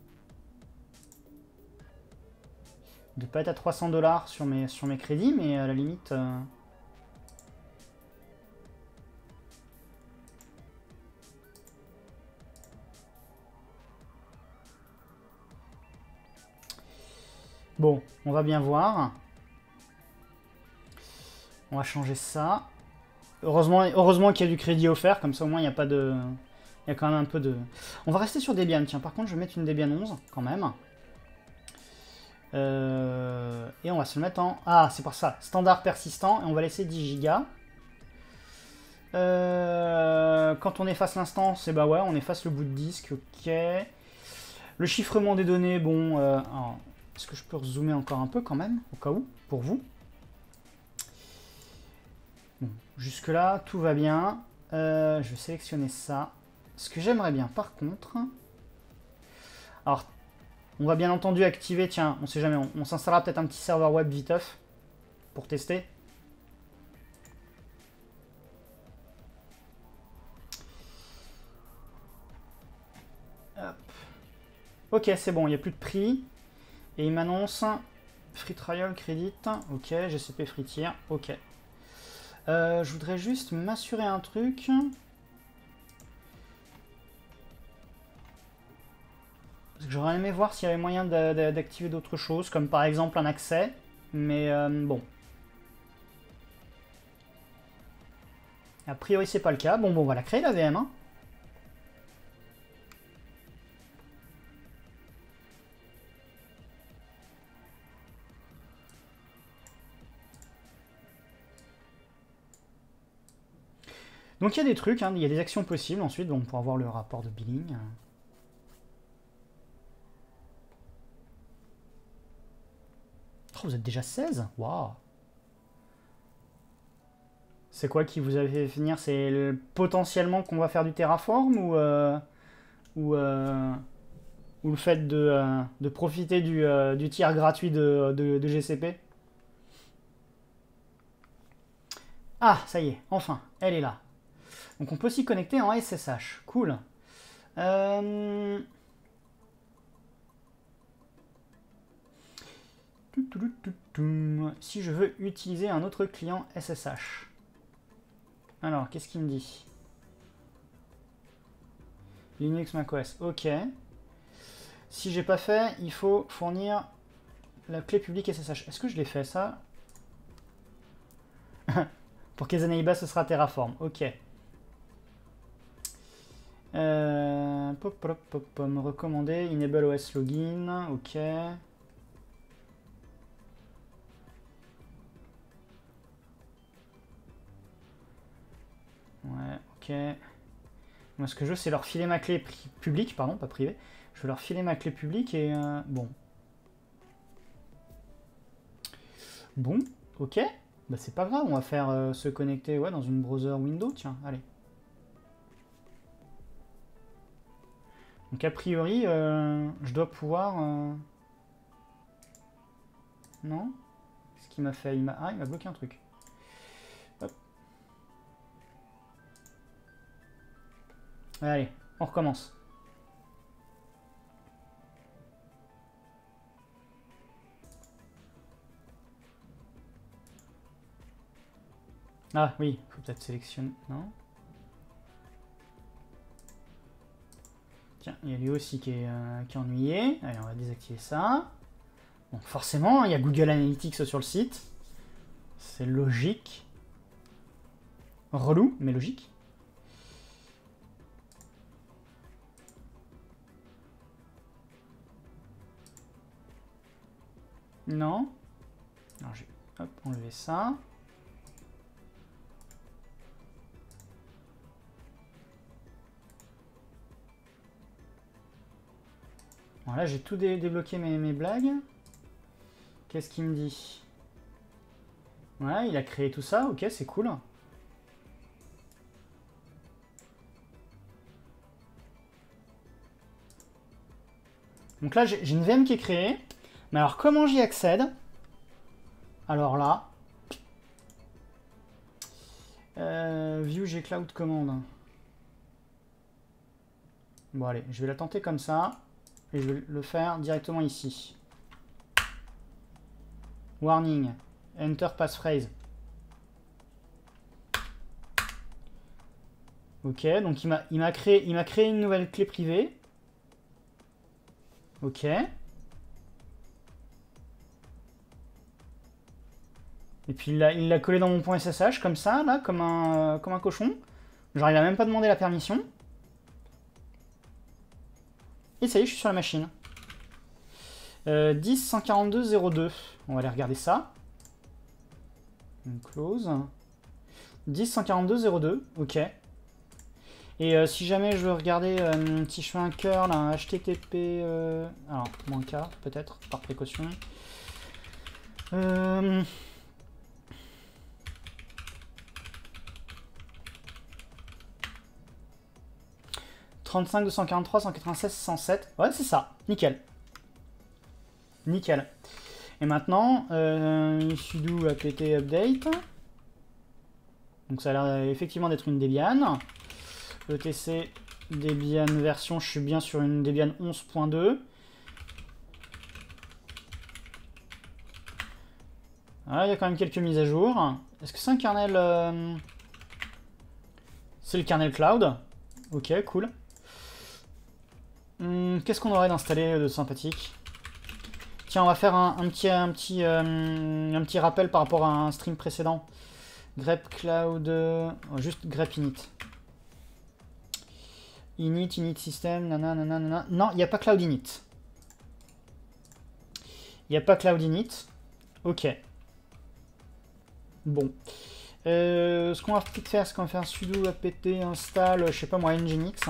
de pas être à trois cents dollars sur mes, sur mes crédits, mais à la limite... Euh... Bon, on va bien voir. On va changer ça. Heureusement, heureusement qu'il y a du crédit offert, comme ça au moins il n'y a pas de... Il y a quand même un peu de... On va rester sur Debian, tiens. Par contre, je vais mettre une Debian onze, quand même. Euh... Et on va se le mettre en... Ah, c'est pour ça. Standard persistant, et on va laisser dix gigas. Euh... Quand on efface l'instance, et bah ouais, on efface le bout de disque, ok. Le chiffrement des données, bon... Euh... Est-ce que je peux zoomer encore un peu quand même, au cas où, pour vous? Bon, jusque-là, tout va bien. Euh, je vais sélectionner ça. Ce que j'aimerais bien, par contre... Alors, on va bien entendu activer... Tiens, on sait jamais, on, on s'installera peut-être un petit serveur web viteuf pour tester. Hop. Ok, c'est bon, il n'y a plus de prix. Et il m'annonce... Free trial, credit. Ok, G C P free tier. Ok. Euh, je voudrais juste m'assurer un truc. Parce que j'aurais aimé voir s'il y avait moyen d'activer d'autres choses, comme par exemple un accès. Mais euh, bon. A priori, c'est pas le cas. Bon, bon, on va la créer la V M. Hein. Donc il y a des trucs, hein, il y a des actions possibles ensuite, donc pour avoir le rapport de billing. Oh, vous êtes déjà seize? Waouh! C'est quoi qui vous a fait finir? C'est potentiellement qu'on va faire du Terraform ou... Euh, ou euh... Ou le fait de, euh, de profiter du, euh, du tiers gratuit de, de, de G C P. Ah, ça y est, enfin, elle est là. Donc on peut s'y connecter en S S H. Cool. Euh... Si je veux utiliser un autre client S S H. Alors, qu'est-ce qu'il me dit? Linux, macOS. Ok. Si j'ai pas fait, il faut fournir la clé publique S S H. Est-ce que je l'ai fait, ça? Pour Kezeneiba, ce sera Terraform. Ok. Euh, pop, pop, pop, pop, me recommander. Enable O S Login. Ok. Ouais, ok. Moi, ce que je veux, c'est leur filer ma clé publique, pardon, pas privée. Je veux leur filer ma clé publique et... Euh, bon. Bon, ok. Bah, c'est pas grave, on va faire euh, se connecter ouais, dans une browser window, tiens, allez. Donc, a priori, euh, je dois pouvoir... Euh... Non? Ce qu'il m'a fait, il m'a... Ah, il m'a bloqué un truc. Hop. Allez, on recommence. Ah oui, faut peut-être sélectionner. Non? Tiens, il y a lui aussi qui est, euh, qui est ennuyé. Allez, on va désactiver ça. Bon, forcément, il y a Google Analytics sur le site. C'est logique. Relou, mais logique. Non. Alors, je vais hop, enlever ça. Bon, là, j'ai tout dé débloqué mes, mes blagues. Qu'est-ce qu'il me dit? Voilà, il a créé tout ça. Ok, c'est cool. Donc là, j'ai une V M qui est créée. Mais alors, comment j'y accède? Alors là... Euh, View gcloud commande. Bon, allez, je vais la tenter comme ça. Et je vais le faire directement ici. Warning. Enter passphrase. Ok, donc il m'a créé, il m'a créé une nouvelle clé privée. Ok. Et puis il l'a collé dans mon point S S H comme ça, là, comme un, euh, comme un cochon. Genre il a même pas demandé la permission. Et ça y est, je suis sur la machine. Euh, dix cent quarante-deux zéro deux. On va aller regarder ça. On close. dix cent quarante-deux zéro deux. Ok. Et euh, si jamais je veux regarder, euh, si je fais un curl, un H T T P... Euh, alors, moins K, peut-être, par précaution. Euh... trente-cinq deux cent quarante-trois cent quatre-vingt-seize cent sept. Ouais, c'est ça. Nickel. Nickel. Et maintenant, euh, sudo apt update. Donc ça a l'air effectivement d'être une Debian. etc Debian version, je suis bien sur une Debian onze point deux. Ah, il y a quand même quelques mises à jour. Est-ce que c'est un kernel... Euh... C'est le kernel cloud. Ok, cool. Hum, Qu'est-ce qu'on aurait d'installé de sympathique? Tiens, on va faire un, un petit, un, petit, euh, un petit rappel par rapport à un stream précédent. grep cloud... Euh, juste grep init. Init, init system, nanana, nanana. Non, il n'y a pas cloud init. Il n'y a pas cloud init. Ok. Bon. Euh, ce qu'on va peut-être faire, c'est qu'on va faire un sudo apt install, je sais pas moi, nginx.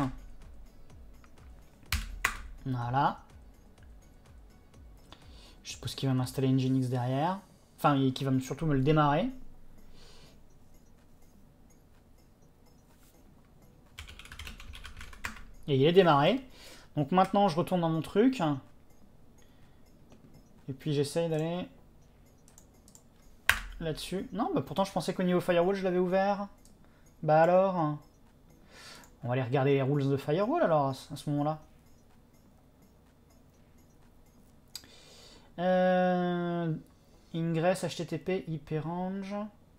Voilà. Je suppose qu'il va m'installer nginx derrière. Enfin, qui va surtout me le démarrer. Et il est démarré. Donc maintenant, je retourne dans mon truc. Et puis j'essaye d'aller là-dessus. Non, bah pourtant je pensais qu'au niveau firewall, je l'avais ouvert. Bah alors... On va aller regarder les rules de firewall alors, à ce moment-là. Euh, ingress, H T T P, I P range.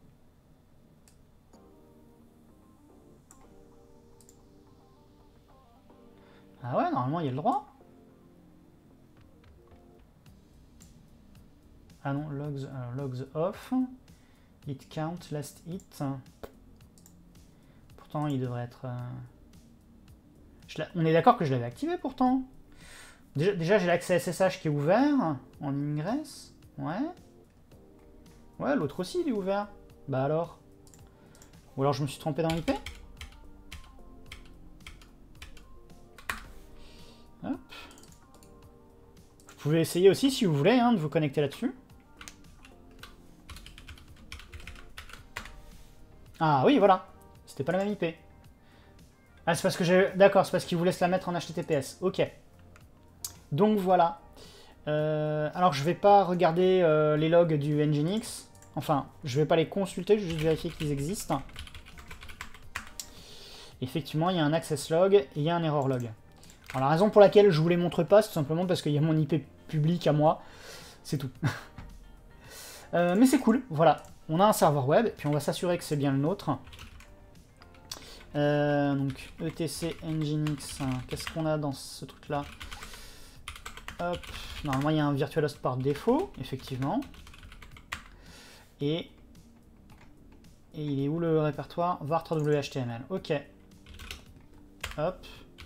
Ah ouais, normalement il y a le droit. Ah non, logs, alors, logs off. Hit count, last hit. Pourtant il devrait être... Euh... Je on est d'accord que je l'avais activé pourtant. Déjà, déjà j'ai l'accès S S H qui est ouvert en ingress. Ouais. Ouais, l'autre aussi il est ouvert. Bah alors. Ou alors je me suis trompé dans l'I P. Hop. Vous pouvez essayer aussi si vous voulez hein, de vous connecter là-dessus. Ah oui, voilà. C'était pas la même I P. Ah, c'est parce que j'ai... D'accord, c'est parce qu'il vous laisse la mettre en H T T P S. Ok. Donc voilà. Euh, alors je vais pas regarder euh, les logs du Nginx. Enfin, je vais pas les consulter, je vais juste vérifier qu'ils existent. Effectivement, il y a un access log et il y a un error log. Alors la raison pour laquelle je vous les montre pas, c'est tout simplement parce qu'il y a mon I P public à moi. C'est tout. euh, mais c'est cool, voilà. On a un serveur web, puis on va s'assurer que c'est bien le nôtre. Euh, donc E T C Nginx, hein, qu'est-ce qu'on a dans ce truc-là? Hop, normalement il y a un virtual host par défaut, effectivement. Et, et il est où le répertoire? var trois w h t m l. Ok. Hop.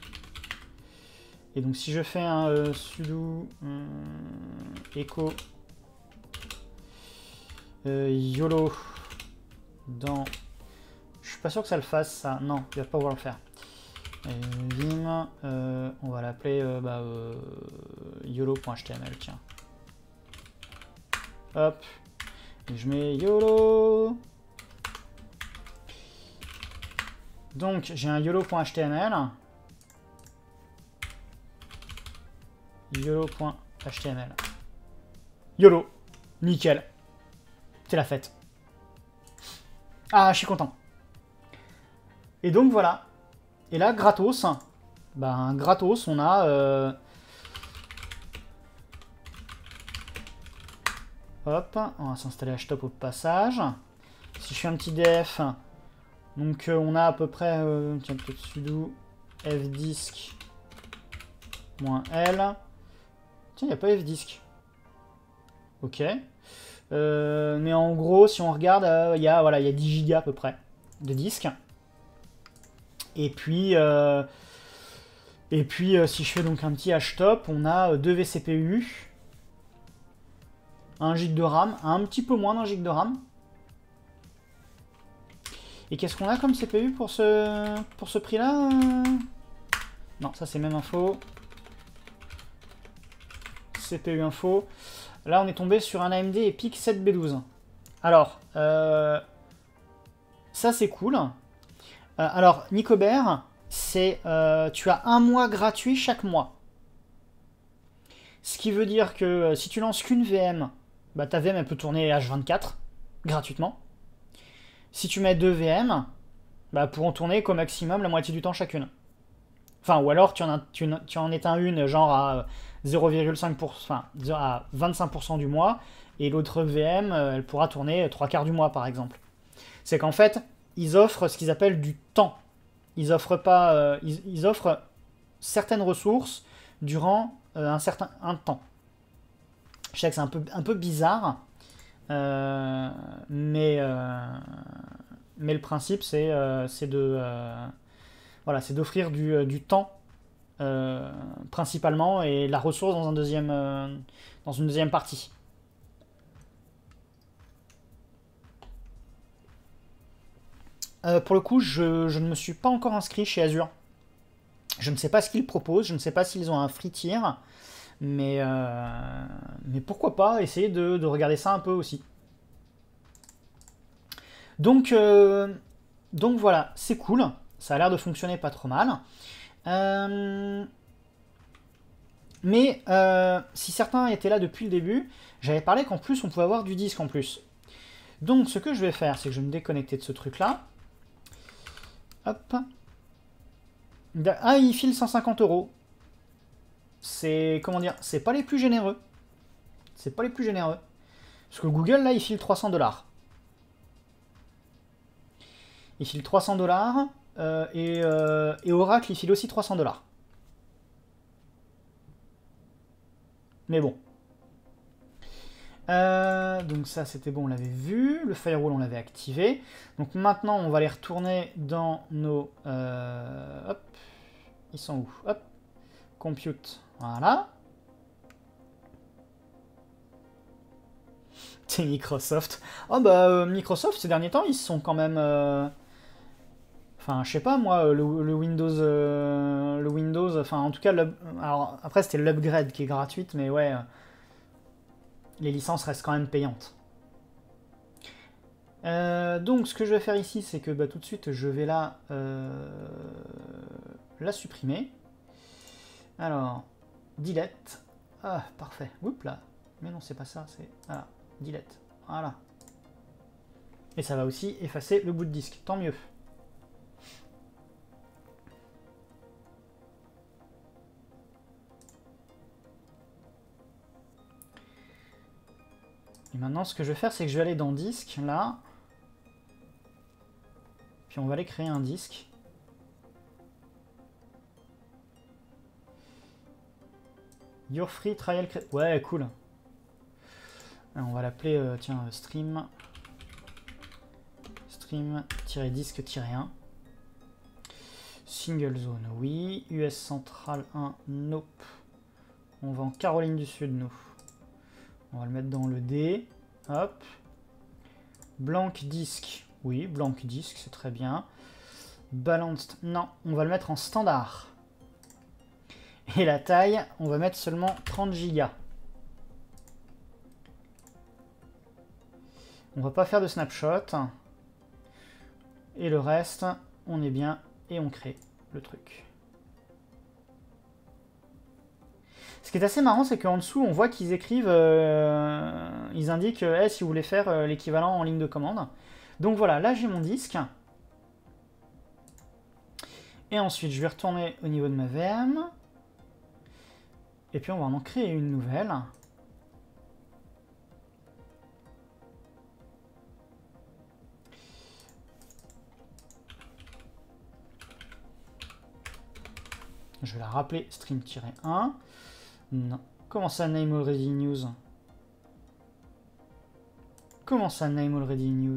Et donc si je fais un euh, sudo euh, echo euh, YOLO dans... Je suis pas sûr que ça le fasse, ça. Non, il va pas pouvoir le faire. Euh, Vim, euh, on va l'appeler euh, bah, euh, YOLO.html, tiens. Hop. Et je mets YOLO. Donc, j'ai un YOLO.html. YOLO.html. YOLO. Nickel. C'est la fête. Ah, je suis content. Et donc, voilà. Et là, gratos, ben, gratos, on a... Euh... Hop, on va s'installer htop au passage. Si je fais un petit df, donc euh, on a à peu près... Euh, tiens, peut-être sudo fdisk -l. Tiens, il n'y a pas fdisk. Ok. Euh, mais en gros, si on regarde, il euh, y, voilà, y a dix gigas à peu près de disque. Et puis, euh, et puis euh, si je fais donc un petit htop, on a deux V C P U, un giga de RAM, un petit peu moins d'un giga de RAM. Et qu'est-ce qu'on a comme C P U pour ce, pour ce prix-là? Non, ça c'est même info. C P U info. Là, on est tombé sur un A M D EPIC sept B douze. Alors, euh, ça c'est cool. Euh, alors, Nicobert, c'est euh, tu as un mois gratuit chaque mois. Ce qui veut dire que euh, si tu lances qu'une V M, bah, ta V M elle peut tourner H vingt-quatre gratuitement. Si tu mets deux V M, bah, pourront tourner qu'au maximum la moitié du temps chacune. Enfin, ou alors tu en, as, tu, tu en éteins une genre à zéro virgule cinq pour cent, enfin à vingt-cinq pour cent du mois, et l'autre V M, elle pourra tourner trois quarts du mois par exemple. C'est qu'en fait, ils offrent ce qu'ils appellent du temps. Ils offrent pas, euh, ils, ils offrent certaines ressources durant euh, un certain un temps. Je sais que c'est un peu, un peu bizarre, euh, mais, euh, mais le principe c'est euh, de euh, voilà, c'est d'offrir du, du temps euh, principalement et la ressource dans un deuxième euh, dans une deuxième partie. Euh, pour le coup, je, je ne me suis pas encore inscrit chez Azure. Je ne sais pas ce qu'ils proposent, je ne sais pas s'ils ont un free tier, mais, euh, mais pourquoi pas essayer de, de regarder ça un peu aussi. Donc, euh, donc voilà, c'est cool, ça a l'air de fonctionner pas trop mal. Euh, Mais euh, si certains étaient là depuis le début, j'avais parlé qu'en plus on pouvait avoir du disque en plus. Donc ce que je vais faire, c'est que je vais me déconnecter de ce truc-là. Hop. Ah, il file cent cinquante euros. C'est, comment dire, c'est pas les plus généreux. C'est pas les plus généreux. Parce que Google, là, il file trois cents dollars. Il file trois cents dollars. Euh, et, euh, et Oracle, il file aussi trois cents dollars. Mais bon. Euh, donc ça, c'était bon, on l'avait vu. Le firewall, on l'avait activé. Donc maintenant, on va aller retourner dans nos... Euh, hop. Ils sont où? Hop. Compute. Voilà. C'est Microsoft. Oh bah, euh, Microsoft, ces derniers temps, ils sont quand même... Euh... Enfin, je sais pas, moi, le, le Windows... Euh, le Windows... Enfin, en tout cas, le... alors après, c'était l'upgrade qui est gratuite, mais ouais... Euh... Les licences restent quand même payantes. Euh, donc, ce que je vais faire ici, c'est que bah, tout de suite, je vais la, euh, la supprimer. Alors, delete. Ah, parfait. Oups là. Mais non, c'est pas ça. C'est voilà, delete. Voilà. Et ça va aussi effacer le bout de disque. Tant mieux. Et maintenant, ce que je vais faire, c'est que je vais aller dans disque, là. Puis on va aller créer un disque. Your free trial... Ouais, cool. Alors, on va l'appeler, euh, tiens, stream... Stream-disque-un. Single zone, oui. U S Central un, nope. On va en Caroline du Sud, nous. On va le mettre dans le D. Hop. Blank disque. Oui, blank disque, c'est très bien. Balanced. Non, on va le mettre en standard. Et la taille, on va mettre seulement trente gigas. On va pas faire de snapshot. Et le reste, on est bien et on crée le truc. Ce qui est assez marrant, c'est qu'en dessous, on voit qu'ils écrivent, euh, ils indiquent hey, si vous voulez faire euh, l'équivalent en ligne de commande. Donc voilà, là j'ai mon disque. Et ensuite, je vais retourner au niveau de ma V M. Et puis on va en créer une nouvelle. Je vais la rappeler stream-un. Non. Comment ça, name already news? Comment ça, name already news?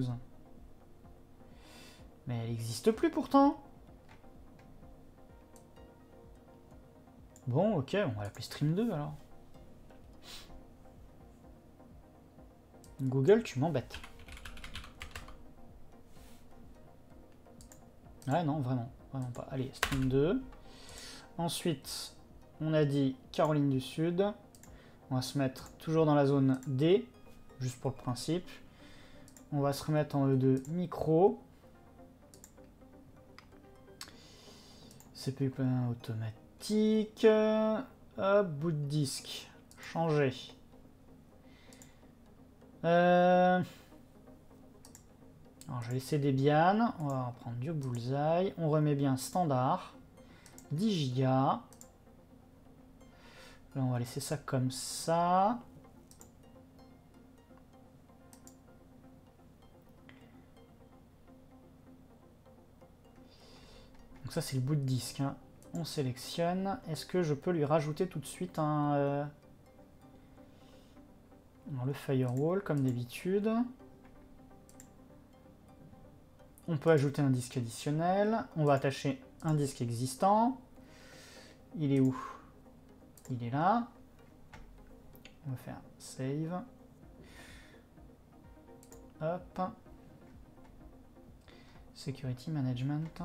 Mais elle n'existe plus pourtant. Bon, ok, on va l'appeler stream deux alors. Google, tu m'embêtes. Ouais, non, vraiment. Vraiment pas. Allez, stream deux. Ensuite, on a dit Caroline du Sud. On va se mettre toujours dans la zone D, juste pour le principe. On va se remettre en E deux micro. C P U plein automatique. Hop, bout de disque. Changer. Euh... Alors, je vais laisser Debian. On va prendre du Bullseye. On remet bien standard. dix gigas. Là, on va laisser ça comme ça. Donc ça, c'est le bout de disque. Hein. On sélectionne. Est-ce que je peux lui rajouter tout de suite un... Euh... Dans le firewall, comme d'habitude. On peut ajouter un disque additionnel. On va attacher un disque existant. Il est où? Il est là. On va faire save. Hop. Security management.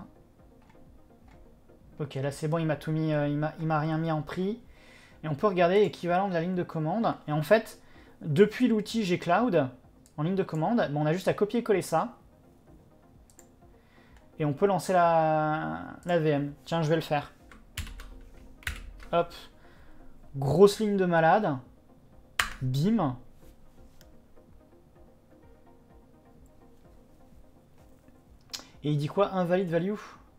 Ok, là c'est bon, il m'a tout mis, euh, il m'a rien mis en prix. Et on peut regarder l'équivalent de la ligne de commande. Et en fait, depuis l'outil G-Cloud, en ligne de commande, bon, on a juste à copier-coller ça. Et on peut lancer la, la V M. Tiens, je vais le faire. Hop. Grosse ligne de malade. Bim. Et il dit quoi? Invalid value.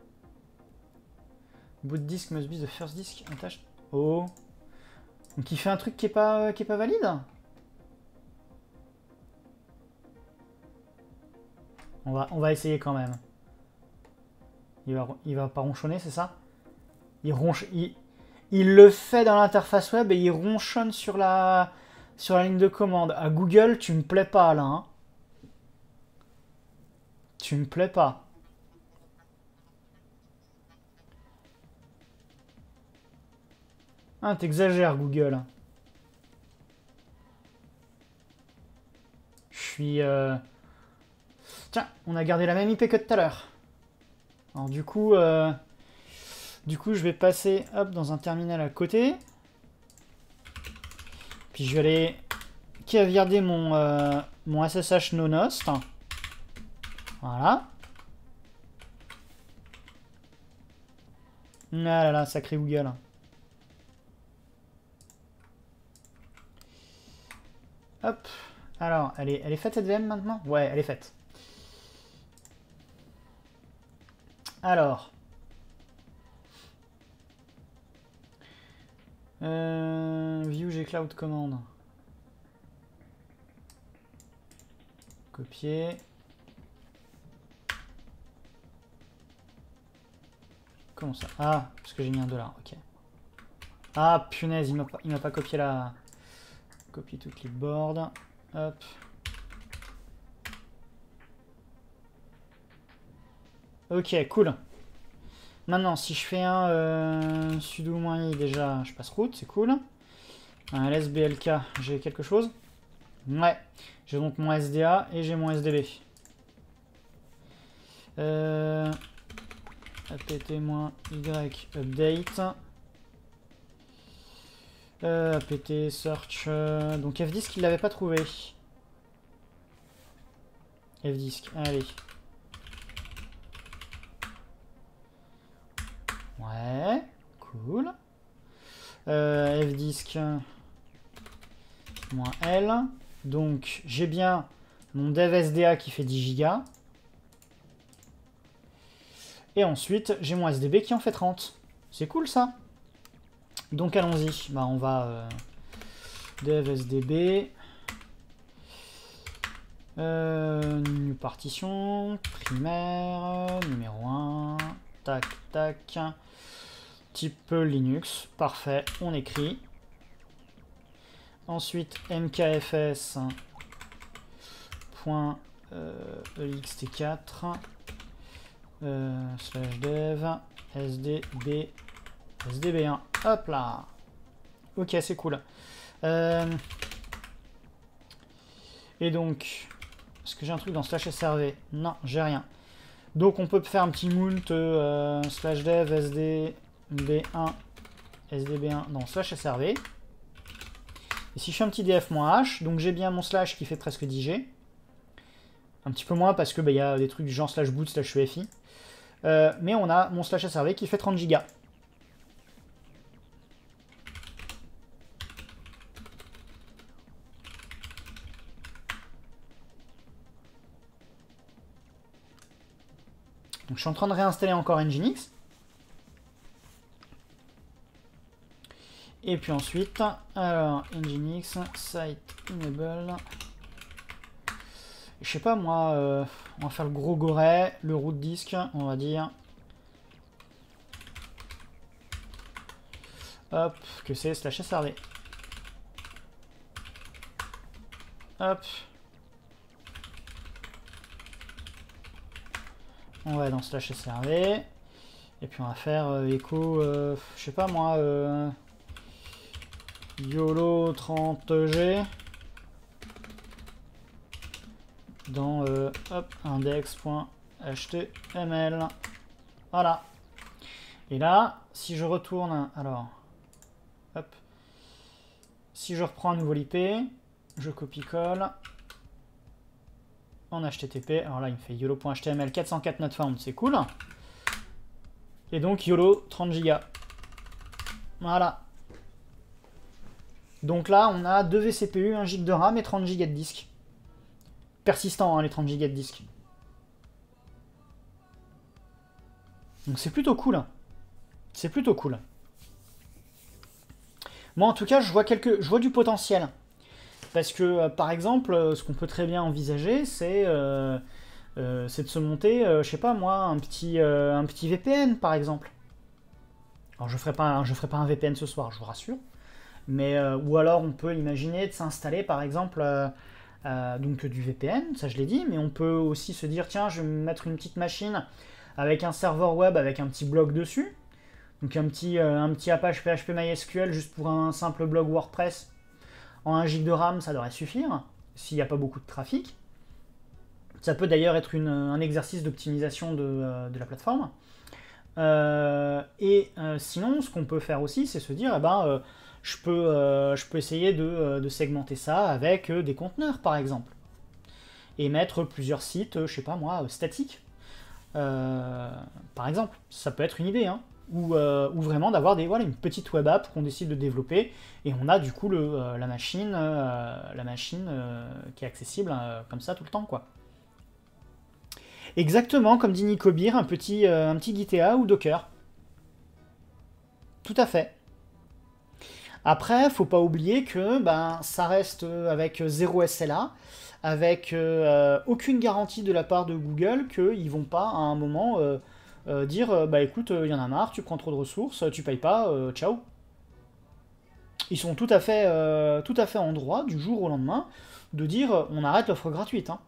Boot disk must be the first disk attached. Oh. Donc il fait un truc qui est pas, qui est pas valide. On va, on va essayer quand même. Il va, il va pas ronchonner, c'est ça? Il ronche, il, il le fait dans l'interface web et il ronchonne sur la, sur la ligne de commande. À Google, tu me plais pas là. Hein. Tu me plais pas. Ah, t'exagères, Google. Je suis... Euh... Tiens, on a gardé la même I P que tout à l'heure. Alors du coup... Euh... Du coup, je vais passer hop, dans un terminal à côté. Puis je vais aller caviarder mon, euh, mon S S H nonost. Voilà. Ah là là, sacré Google. Hop. Alors, elle est, elle est faite cette V M maintenant? Ouais, elle est faite. Alors. Euh, view gcloud commande. Copier. Comment ça? Ah, parce que j'ai mis un dollar, ok. Ah, punaise, il m'a pas, il m'a pas copié la... Copie to clipboard. Hop. Ok, cool. Maintenant, si je fais un euh, sudo -i, déjà, je passe route, c'est cool. Un lsblk, j'ai quelque chose? Ouais. J'ai donc mon S D A et j'ai mon S D B. Euh, apt-y update. Euh, apt search. Euh, donc fdisk, il l'avait pas trouvé. Fdisk, allez. Ouais, cool. Euh, fdisk moins L. Donc j'ai bien mon dev S D A qui fait dix gigas. Et ensuite j'ai mon S D B qui en fait trente. C'est cool ça. Donc allons-y. Bah on va euh, dev S D B. Euh, new partition. Primaire. Numéro un. Tac, tac. Type Linux. Parfait. On écrit. Ensuite, mkfs. Point, euh, ext quatre. Euh, slash dev. sdb. sdb un. Hop là. Ok, c'est cool. Euh, et donc, est-ce que j'ai un truc dans slash srv? Non, j'ai rien. Donc on peut faire un petit mount euh, slash dev sdb un sdb un dans slash srv. Et si je fais un petit df-h, donc j'ai bien mon slash qui fait presque dix G. Un petit peu moins parce que bah, y a des trucs du genre slash boot slash ufi. Euh, mais on a mon slash srv qui fait trente gigas. Donc je suis en train de réinstaller encore Nginx. Et puis ensuite, alors Nginx, site enable. Je sais pas moi, euh, on va faire le gros goret, le root disk, on va dire. Hop, que c'est slash srv. Hop. On va dans slash srv. Et puis on va faire euh, écho, euh, je sais pas moi, euh, YOLO trente G. Dans euh, hop, index.html. Voilà. Et là, si je retourne, alors, hop, si je reprends un nouveau I P, je copie-colle en H T T P. Alors là, il me fait YOLO.html quatre cent quatre not found, c'est cool. Et donc YOLO trente gigas. Voilà. Donc là, on a deux V C P U, un giga de RAM et trente gigas de disque. Persistant, hein, les trente gigas de disque. Donc c'est plutôt cool. Hein. C'est plutôt cool. Moi, en tout cas, je vois, quelques... je vois du potentiel. Parce que, euh, par exemple, euh, ce qu'on peut très bien envisager, c'est euh, euh, de se monter, euh, je sais pas moi, un petit, euh, un petit V P N, par exemple. Alors, je ferai pas un, je ferai pas un V P N ce soir, je vous rassure. Mais, euh, ou alors, on peut imaginer de s'installer, par exemple, euh, euh, donc du V P N, ça je l'ai dit, mais on peut aussi se dire, tiens, je vais me mettre une petite machine avec un serveur web, avec un petit blog dessus. Donc un petit, euh, un petit Apache P H P MySQL juste pour un simple blog WordPress. En un giga de RAM, ça devrait suffire, s'il n'y a pas beaucoup de trafic. Ça peut d'ailleurs être une, un exercice d'optimisation de, euh, de la plateforme. Euh, et euh, sinon, ce qu'on peut faire aussi, c'est se dire, eh ben, euh, je, peux, euh, je peux essayer de, euh, de segmenter ça avec euh, des conteneurs, par exemple. Et mettre plusieurs sites, euh, je sais pas moi, euh, statiques. Euh, par exemple, ça peut être une idée, hein. Ou, euh, ou vraiment d'avoir des voilà une petite web app qu'on décide de développer et on a du coup le, euh, la machine euh, la machine euh, qui est accessible euh, comme ça tout le temps quoi. Exactement comme dit Nicobir, un petit euh, un petit G T A ou Docker. Tout à fait. Après, faut pas oublier que ben ça reste avec zéro S L A, avec euh, aucune garantie de la part de Google qu'ils vont pas à un moment euh, Euh, dire euh, bah écoute, il euh, y en a marre, tu prends trop de ressources, tu payes pas, euh, ciao. Ils sont tout à fait, euh, tout à fait en droit du jour au lendemain de dire euh, on arrête l'offre gratuite. Hein.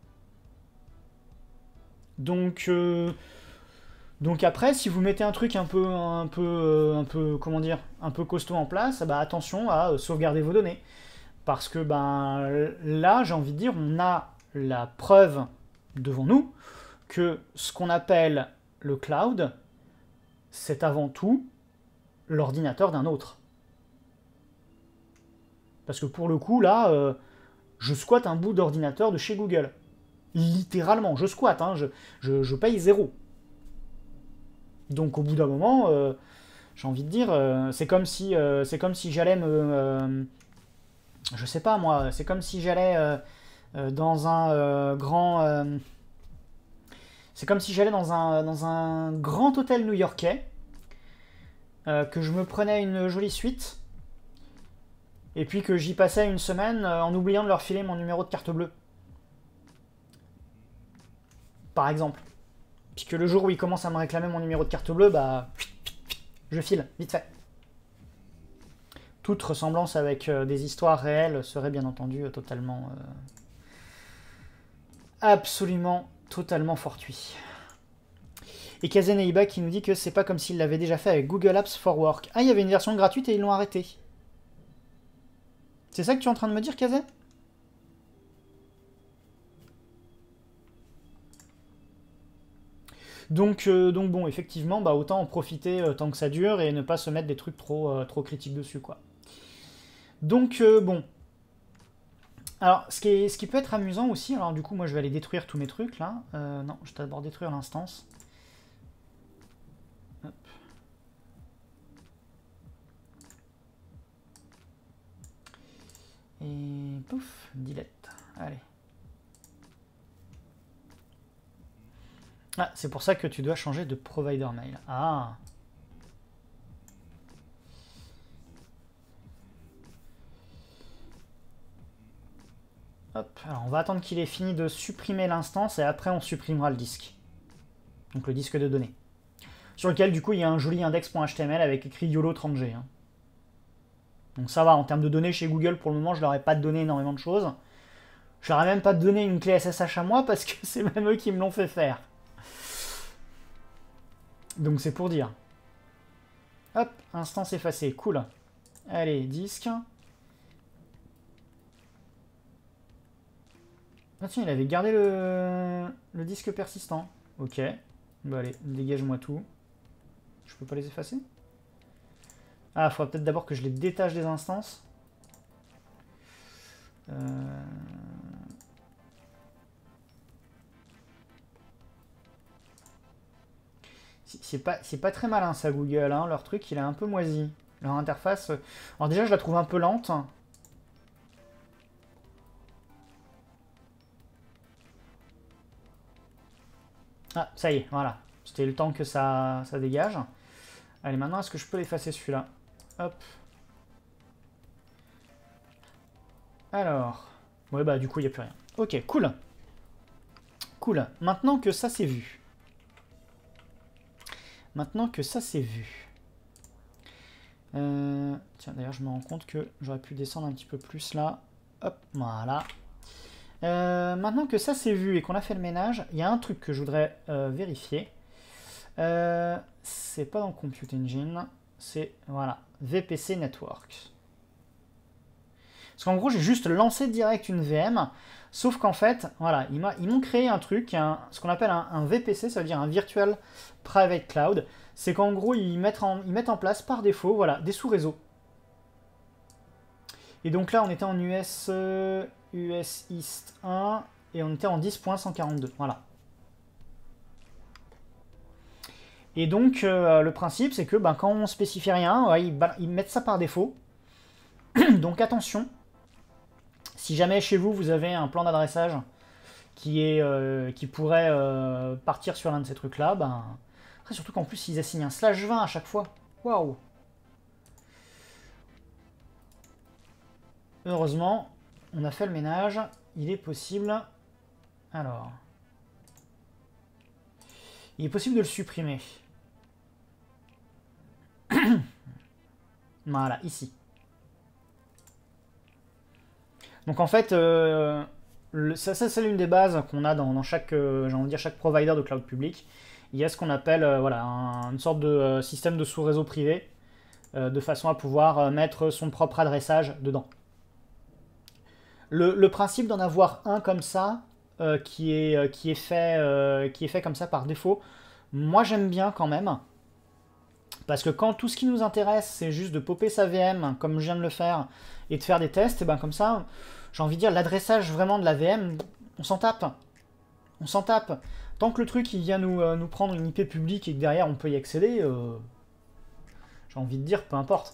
Donc, euh, donc après, si vous mettez un truc un peu, un peu, euh, un peu, comment dire, un peu costaud en place, bah attention à euh, sauvegarder vos données, parce que ben là, j'ai envie de dire, on a la preuve devant nous que ce qu'on appelle le cloud, c'est avant tout l'ordinateur d'un autre. Parce que pour le coup, là, euh, je squatte un bout d'ordinateur de chez Google. Littéralement, je squatte, hein, je, je, je paye zéro. Donc au bout d'un moment, euh, j'ai envie de dire, euh, c'est comme si, euh, c'est comme si j'allais me... Euh, je sais pas moi, c'est comme si j'allais euh, euh, dans un euh, grand... Euh, c'est comme si j'allais dans un, dans un grand hôtel new-yorkais, euh, que je me prenais une jolie suite, et puis que j'y passais une semaine euh, en oubliant de leur filer mon numéro de carte bleue. Par exemple. Puis que le jour où ils commencent à me réclamer mon numéro de carte bleue, bah... je file, vite fait. Toute ressemblance avec euh, des histoires réelles serait bien entendu euh, totalement... Euh, absolument, totalement fortuit. Et Kazeneiba qui nous dit que c'est pas comme s'il l'avait déjà fait avec Google Apps for Work. Ah, il y avait une version gratuite et ils l'ont arrêté. C'est ça que tu es en train de me dire, Kazen ? Donc, euh, donc bon, effectivement, bah, autant en profiter euh, tant que ça dure et ne pas se mettre des trucs trop, euh, trop critiques dessus, quoi. Donc, euh, bon. Alors, ce qui, est, ce qui peut être amusant aussi, alors du coup, moi, je vais aller détruire tous mes trucs, là. Euh, non, je vais d'abord détruire l'instance. Hop. Et pouf, delete. Allez. Ah, c'est pour ça que tu dois changer de provider mail. Ah. Hop, alors on va attendre qu'il ait fini de supprimer l'instance et après on supprimera le disque. Donc le disque de données. Sur lequel du coup il y a un joli index.html avec écrit YOLO trente G. Hein. Donc ça va, en termes de données chez Google, pour le moment je leur ai pas donné énormément de choses. Je leur ai même pas donné une clé S S H à moi parce que c'est même eux qui me l'ont fait faire. Donc c'est pour dire. Hop, instance effacée, cool. Allez, disque. Ah tiens, il avait gardé le, le disque persistant. Ok. Bon allez, dégage-moi tout. Je peux pas les effacer? Ah, il faudra peut-être d'abord que je les détache des instances. Euh... C'est pas, c'est pas très malin ça Google, hein. Leur truc il est un peu moisi. Leur interface... Alors déjà, je la trouve un peu lente. Ah, ça y est, voilà. C'était le temps que ça, ça dégage. Allez, maintenant, est-ce que je peux l'effacer celui-là? Hop. Alors... Ouais, bah du coup, il n'y a plus rien. Ok, cool. Cool. Maintenant que ça, c'est vu. Maintenant que ça, c'est vu. Euh... Tiens, d'ailleurs, je me rends compte que j'aurais pu descendre un petit peu plus là. Hop, voilà. Euh, maintenant que ça, c'est vu et qu'on a fait le ménage, il y a un truc que je voudrais euh, vérifier. Euh, c'est pas dans Compute Engine, c'est, voilà, V P C Networks. Parce qu'en gros, j'ai juste lancé direct une V M, sauf qu'en fait, voilà, ils m'ont créé un truc, un, ce qu'on appelle un, un V P C, ça veut dire un Virtual Private Cloud. C'est qu'en gros, ils mettent, en, ils mettent en place par défaut, voilà, des sous-réseaux. Et donc là, on était en U S, euh, U S East un, et on était en dix point cent quarante-deux, voilà. Et donc, euh, le principe, c'est que ben, quand on spécifie rien, ouais, ils, ils mettent ça par défaut. Donc attention, si jamais chez vous, vous avez un plan d'adressage qui, est, euh, qui pourrait euh, partir sur l'un de ces trucs-là, ben, après, surtout qu'en plus, ils assignent un slash vingt à chaque fois. Waouh! Heureusement, on a fait le ménage. Il est possible... Alors... Il est possible de le supprimer. Voilà, ici. Donc en fait, euh, le, ça, ça c'est l'une des bases qu'on a dans, dans chaque, euh, j'ai envie de dire, chaque provider de cloud public. Il y a ce qu'on appelle euh, voilà, un, une sorte de euh, système de sous-réseau privé, euh, de façon à pouvoir euh, mettre son propre adressage dedans. Le, le principe d'en avoir un comme ça, euh, qui, est, euh, qui, est fait, euh, qui est fait comme ça par défaut, moi j'aime bien quand même. Parce que quand tout ce qui nous intéresse, c'est juste de popper sa V M, comme je viens de le faire, et de faire des tests, et ben comme ça, j'ai envie de dire, l'adressage vraiment de la V M, on s'en tape. On s'en tape. Tant que le truc, il vient nous, euh, nous prendre une I P publique et que derrière, on peut y accéder, euh, j'ai envie de dire, peu importe.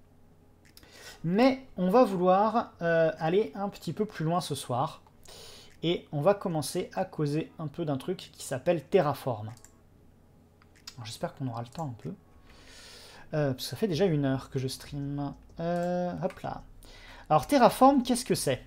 Mais on va vouloir euh, aller un petit peu plus loin ce soir. Et on va commencer à causer un peu d'un truc qui s'appelle Terraform. J'espère qu'on aura le temps un peu. Euh, parce que ça fait déjà une heure que je stream. Euh, hop là. Alors Terraform, qu'est-ce que c'est?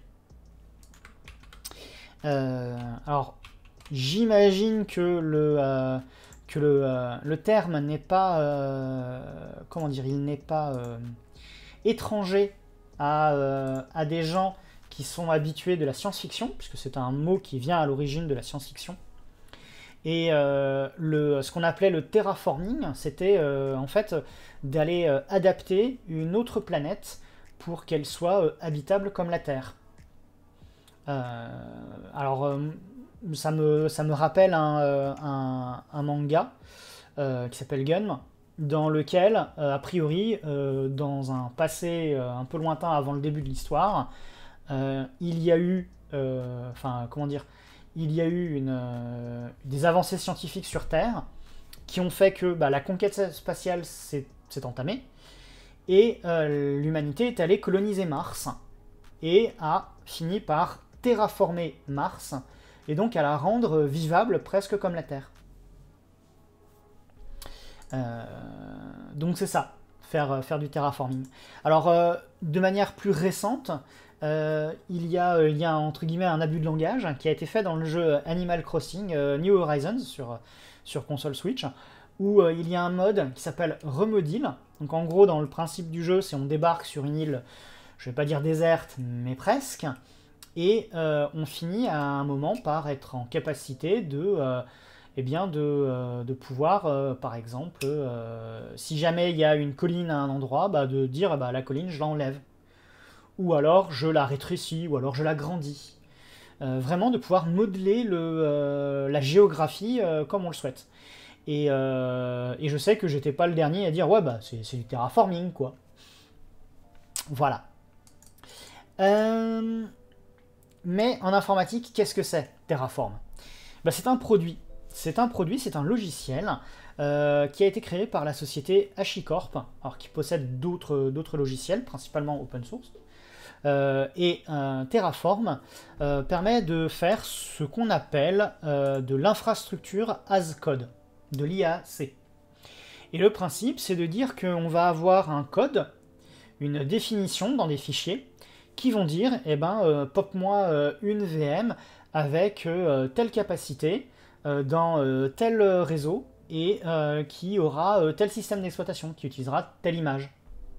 euh, Alors, j'imagine que le euh, que le, euh, le terme n'est pas euh, comment dire, il n'est pas euh, étranger à, euh, à des gens qui sont habitués de la science-fiction, puisque c'est un mot qui vient à l'origine de la science-fiction. Et euh, le, ce qu'on appelait le terraforming, c'était euh, en fait d'aller euh, adapter une autre planète pour qu'elle soit euh, habitable comme la Terre. Euh, alors, euh, ça, me, ça me rappelle un, euh, un, un manga euh, qui s'appelle Gun, dans lequel, euh, a priori, euh, dans un passé euh, un peu lointain avant le début de l'histoire, euh, il y a eu, euh, enfin, comment dire, il y a eu une, euh, des avancées scientifiques sur Terre qui ont fait que bah, la conquête spatiale s'est entamée et euh, l'humanité est allée coloniser Mars et a fini par terraformer Mars et donc à la rendre vivable presque comme la Terre. Euh, donc c'est ça, faire, faire du terraforming. Alors euh, de manière plus récente, Euh, il, y a, euh, il y a entre guillemets un abus de langage qui a été fait dans le jeu Animal Crossing euh, New Horizons sur, sur console Switch, où euh, il y a un mode qui s'appelle Remodil. Donc en gros, dans le principe du jeu, c'est on débarque sur une île, je vais pas dire déserte, mais presque, et euh, on finit à un moment par être en capacité de, euh, eh bien de, euh, de pouvoir, euh, par exemple, euh, si jamais il y a une colline à un endroit, bah, de dire bah, la colline, je l'enlève. Ou alors je la rétrécis, ou alors je la grandis. Euh, vraiment de pouvoir modeler le, euh, la géographie euh, comme on le souhaite. Et, euh, et je sais que j'étais pas le dernier à dire ouais bah c'est du terraforming quoi. Voilà. Euh, mais en informatique, qu'est-ce que c'est Terraform? Bah, c'est un produit c'est un produit, c'est un logiciel euh, qui a été créé par la société HashiCorp, alors qui possède d'autres d'autres logiciels, principalement open source. Euh, et euh, Terraform euh, permet de faire ce qu'on appelle euh, de l'infrastructure as code, de l'I A C. Et le principe, c'est de dire qu'on va avoir un code, une définition dans des fichiers, qui vont dire, eh ben, euh, pop-moi euh, une V M avec euh, telle capacité euh, dans euh, tel réseau et euh, qui aura euh, tel système d'exploitation, qui utilisera telle image.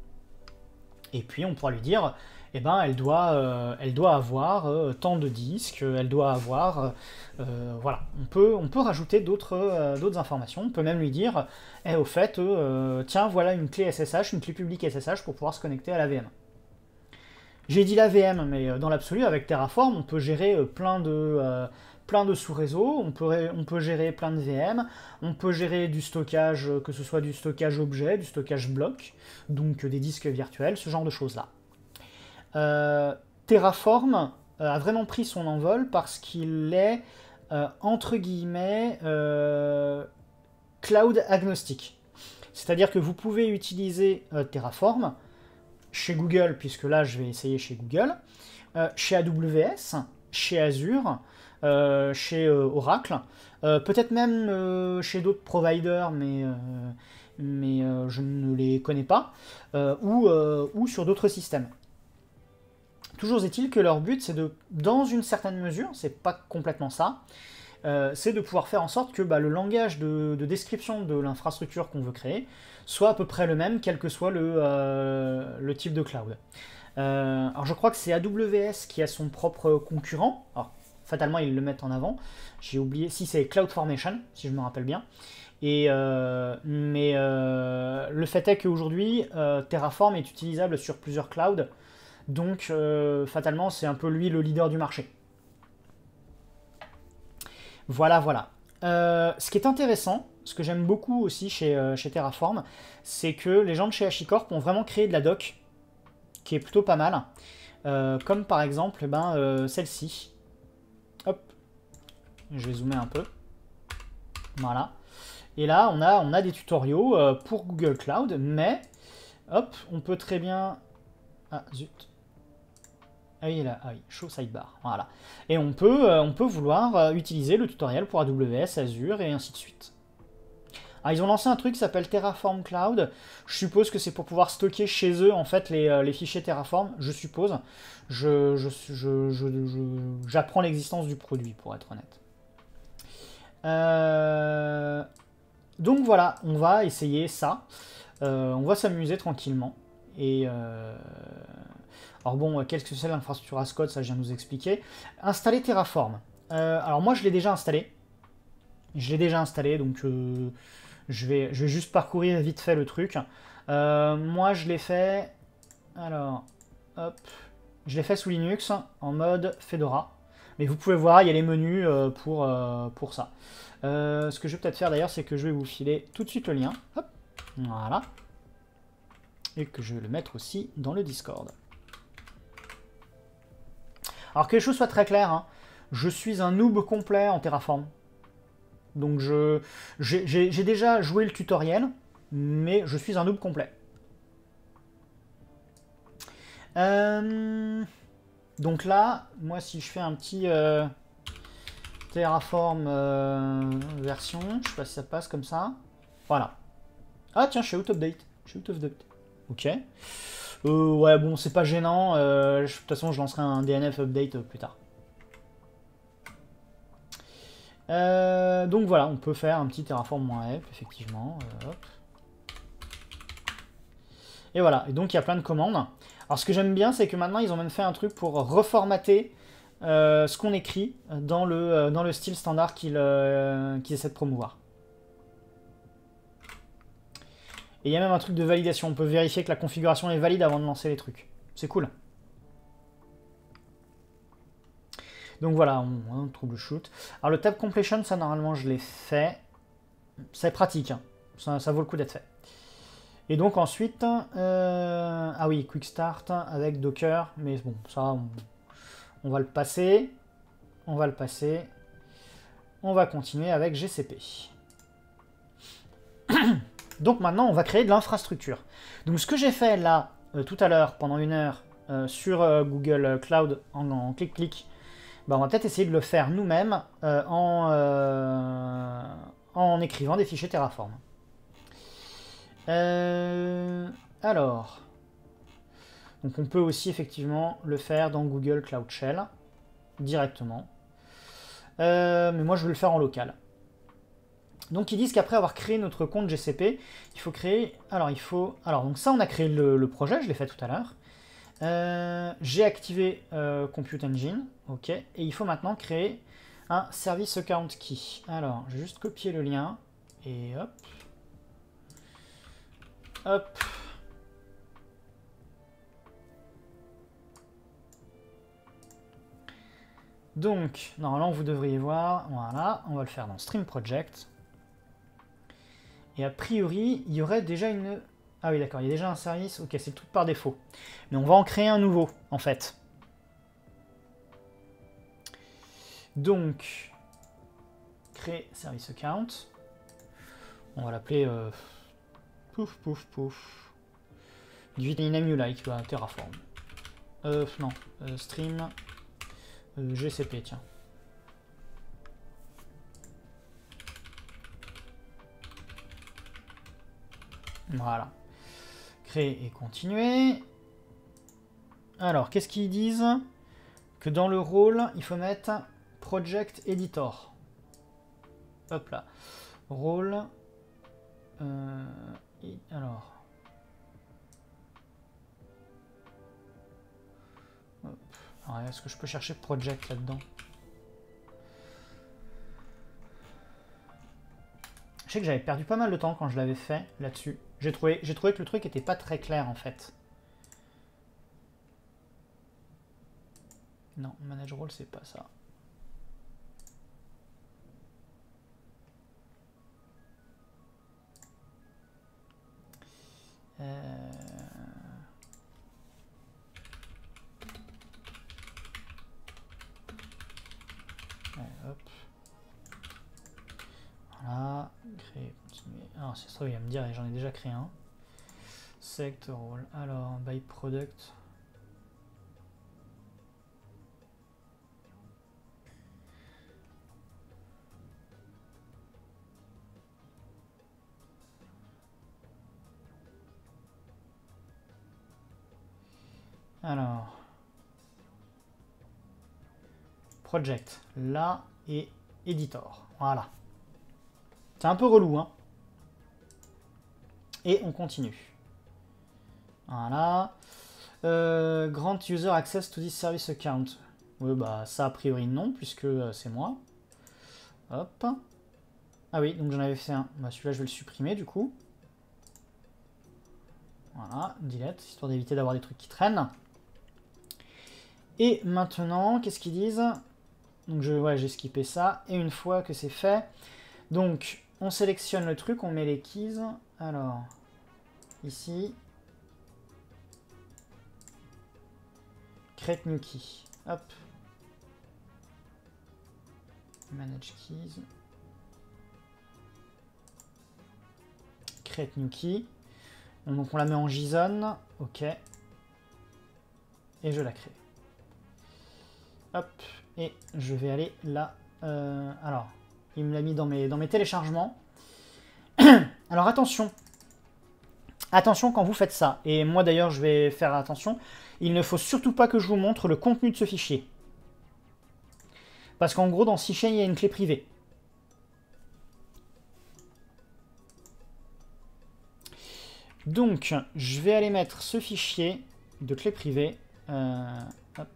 Et puis on pourra lui dire, eh ben, elle doit, euh, elle doit avoir euh, tant de disques, elle doit avoir... Euh, euh, voilà, on peut, on peut rajouter d'autres euh, d'autres informations, on peut même lui dire, eh, au fait, euh, tiens, voilà une clé S S H, une clé publique S S H pour pouvoir se connecter à la V M. J'ai dit la V M, mais dans l'absolu, avec Terraform, on peut gérer euh, plein de... Euh, plein de sous-réseaux, on peut, on peut gérer plein de V M, on peut gérer du stockage, que ce soit du stockage objet, du stockage bloc, donc des disques virtuels, ce genre de choses-là. Euh, Terraform euh, a vraiment pris son envol parce qu'il est, euh, entre guillemets, euh, cloud agnostique. C'est-à-dire que vous pouvez utiliser euh, Terraform chez Google, puisque là je vais essayer chez Google, euh, chez A W S, chez Azure, euh, chez euh, Oracle, euh, peut-être même euh, chez d'autres providers, mais, euh, mais euh, je ne les connais pas, euh, ou, euh, ou sur d'autres systèmes. Toujours est-il que leur but, c'est de, dans une certaine mesure, c'est pas complètement ça, euh, c'est de pouvoir faire en sorte que bah, le langage de, de description de l'infrastructure qu'on veut créer soit à peu près le même, quel que soit le, euh, le type de cloud. Euh, alors je crois que c'est A W S qui a son propre concurrent, alors fatalement ils le mettent en avant, j'ai oublié, si c'est CloudFormation, si je me rappelle bien, et, euh, mais euh, le fait est qu'aujourd'hui, euh, Terraform est utilisable sur plusieurs clouds, donc euh, fatalement c'est un peu lui le leader du marché. Voilà, voilà. Euh, ce qui est intéressant, ce que j'aime beaucoup aussi chez, euh, chez Terraform, c'est que les gens de chez HashiCorp ont vraiment créé de la doc, qui est plutôt pas mal, euh, comme par exemple eh ben, euh, celle-ci. Hop, je vais zoomer un peu. Voilà. Et là, on a, on a des tutoriaux euh, pour Google Cloud, mais, hop, on peut très bien... Ah, zut. Ah oui, là, ah oui, show sidebar, voilà. Et on peut, euh, on peut vouloir euh, utiliser le tutoriel pour A W S, Azure et ainsi de suite. Alors, ils ont lancé un truc qui s'appelle Terraform Cloud. Je suppose que c'est pour pouvoir stocker chez eux en fait les, euh, les fichiers Terraform, je suppose. Je, je, je, je, je, j'apprends l'existence du produit, pour être honnête. Euh... Donc voilà, on va essayer ça. Euh, on va s'amuser tranquillement. Et... Euh... Alors bon, qu'est-ce que c'est l'infrastructure as code, ça je viens de vous expliquer. Installer Terraform. Euh, alors moi je l'ai déjà installé. Je l'ai déjà installé, donc euh, je, vais, je vais juste parcourir vite fait le truc. Euh, moi je l'ai fait... Alors, hop. Je l'ai fait sous Linux, en mode Fedora. Mais vous pouvez voir, il y a les menus euh, pour, euh, pour ça. Euh, ce que je vais peut-être faire d'ailleurs, c'est que je vais vous filer tout de suite le lien. Hop, voilà. Et que je vais le mettre aussi dans le Discord. Alors que les choses soient très claires, hein, je suis un noob complet en Terraform. Donc je j'ai déjà joué le tutoriel, mais je suis un noob complet. Euh, donc là, moi si je fais un petit euh, Terraform euh, version, je sais pas si ça passe comme ça. Voilà. Ah tiens, je suis out of date. Je suis out of date. Ok. Euh, ouais, bon, c'est pas gênant. Euh, de toute façon, je lancerai un D N F update euh, plus tard. Euh, donc voilà, on peut faire un petit terraform.f, effectivement. Euh, hop. Et voilà, et donc il y a plein de commandes. Alors ce que j'aime bien, c'est que maintenant, ils ont même fait un truc pour reformater euh, ce qu'on écrit dans le, euh, dans le style standard qu'ils euh, qu'ils essaient de promouvoir. Et il y a même un truc de validation. On peut vérifier que la configuration est valide avant de lancer les trucs. C'est cool. Donc voilà, on, on troubleshoot. Alors le tab completion, ça normalement je l'ai fait. C'est pratique. Hein. Ça, ça vaut le coup d'être fait. Et donc ensuite, euh, ah oui, quick start avec Docker. Mais bon, ça, on, on va le passer. On va le passer. on va continuer avec G C P. Donc maintenant, on va créer de l'infrastructure. Donc ce que j'ai fait là, euh, tout à l'heure, pendant une heure, euh, sur euh, Google Cloud, en clic-clic, bah, on va peut-être essayer de le faire nous-mêmes euh, en, euh, en écrivant des fichiers Terraform. Euh, alors, donc on peut aussi effectivement le faire dans Google Cloud Shell, directement. Euh, mais moi, je vais le faire en local. Donc, ils disent qu'après avoir créé notre compte G C P, il faut créer... Alors, il faut... Alors, donc ça, on a créé le, le projet, je l'ai fait tout à l'heure. Euh, J'ai activé euh, Compute Engine, ok. Et il faut maintenant créer un Service Account Key. Alors, je vais juste copier le lien, et hop. Hop. Donc, normalement, vous devriez voir, voilà, on va le faire dans Stream Project. Et a priori, il y aurait déjà une... Ah oui, d'accord, il y a déjà un service. Ok, c'est tout par défaut. Mais on va en créer un nouveau, en fait. Donc, créer service account. On va l'appeler... Euh... Pouf, pouf, pouf. Give it a name you like, bah, Terraform. Euh, non, euh, Stream... Euh, G C P, tiens. Voilà. Créer et continuer. Alors, qu'est-ce qu'ils disent? Que dans le rôle, il faut mettre Project Editor. Hop là. Rôle. Euh, et alors. Est-ce que je peux chercher Project là-dedans? Je sais que j'avais perdu pas mal de temps quand je l'avais fait là-dessus. J'ai trouvé, j'ai trouvé que le truc était pas très clair en fait. Non, Manage Role, c'est pas ça. Euh... Ouais, hop. Voilà, créer, continuer. Alors, c'est ça, il va me dire, j'en ai déjà créé un. Select role. Alors, by product. Alors. Project. Là et editor. Voilà. C'est un peu relou, hein. Et on continue. Voilà. Euh, grant user access to this service account. Oui, bah ça a priori non, puisque euh, c'est moi. Hop. Ah oui, donc j'en avais fait un. Bah, celui-là, je vais le supprimer du coup. Voilà, delete, histoire d'éviter d'avoir des trucs qui traînent. Et maintenant, qu'est-ce qu'ils disent? Donc je, ouais, j'ai skippé ça. Et une fois que c'est fait, donc on sélectionne le truc, on met les keys. Alors, ici. Create new key. Hop. Manage keys. Create new key. Donc on la met en JSON. Ok. Et je la crée. Hop. Et je vais aller là. Euh, alors, il me l'a mis dans mes, dans mes téléchargements. Alors attention. Attention quand vous faites ça. Et moi d'ailleurs, je vais faire attention. Il ne faut surtout pas que je vous montre le contenu de ce fichier. Parce qu'en gros, dans ce fichier, il y a une clé privée. Donc, je vais aller mettre ce fichier de clé privée. Euh, hop.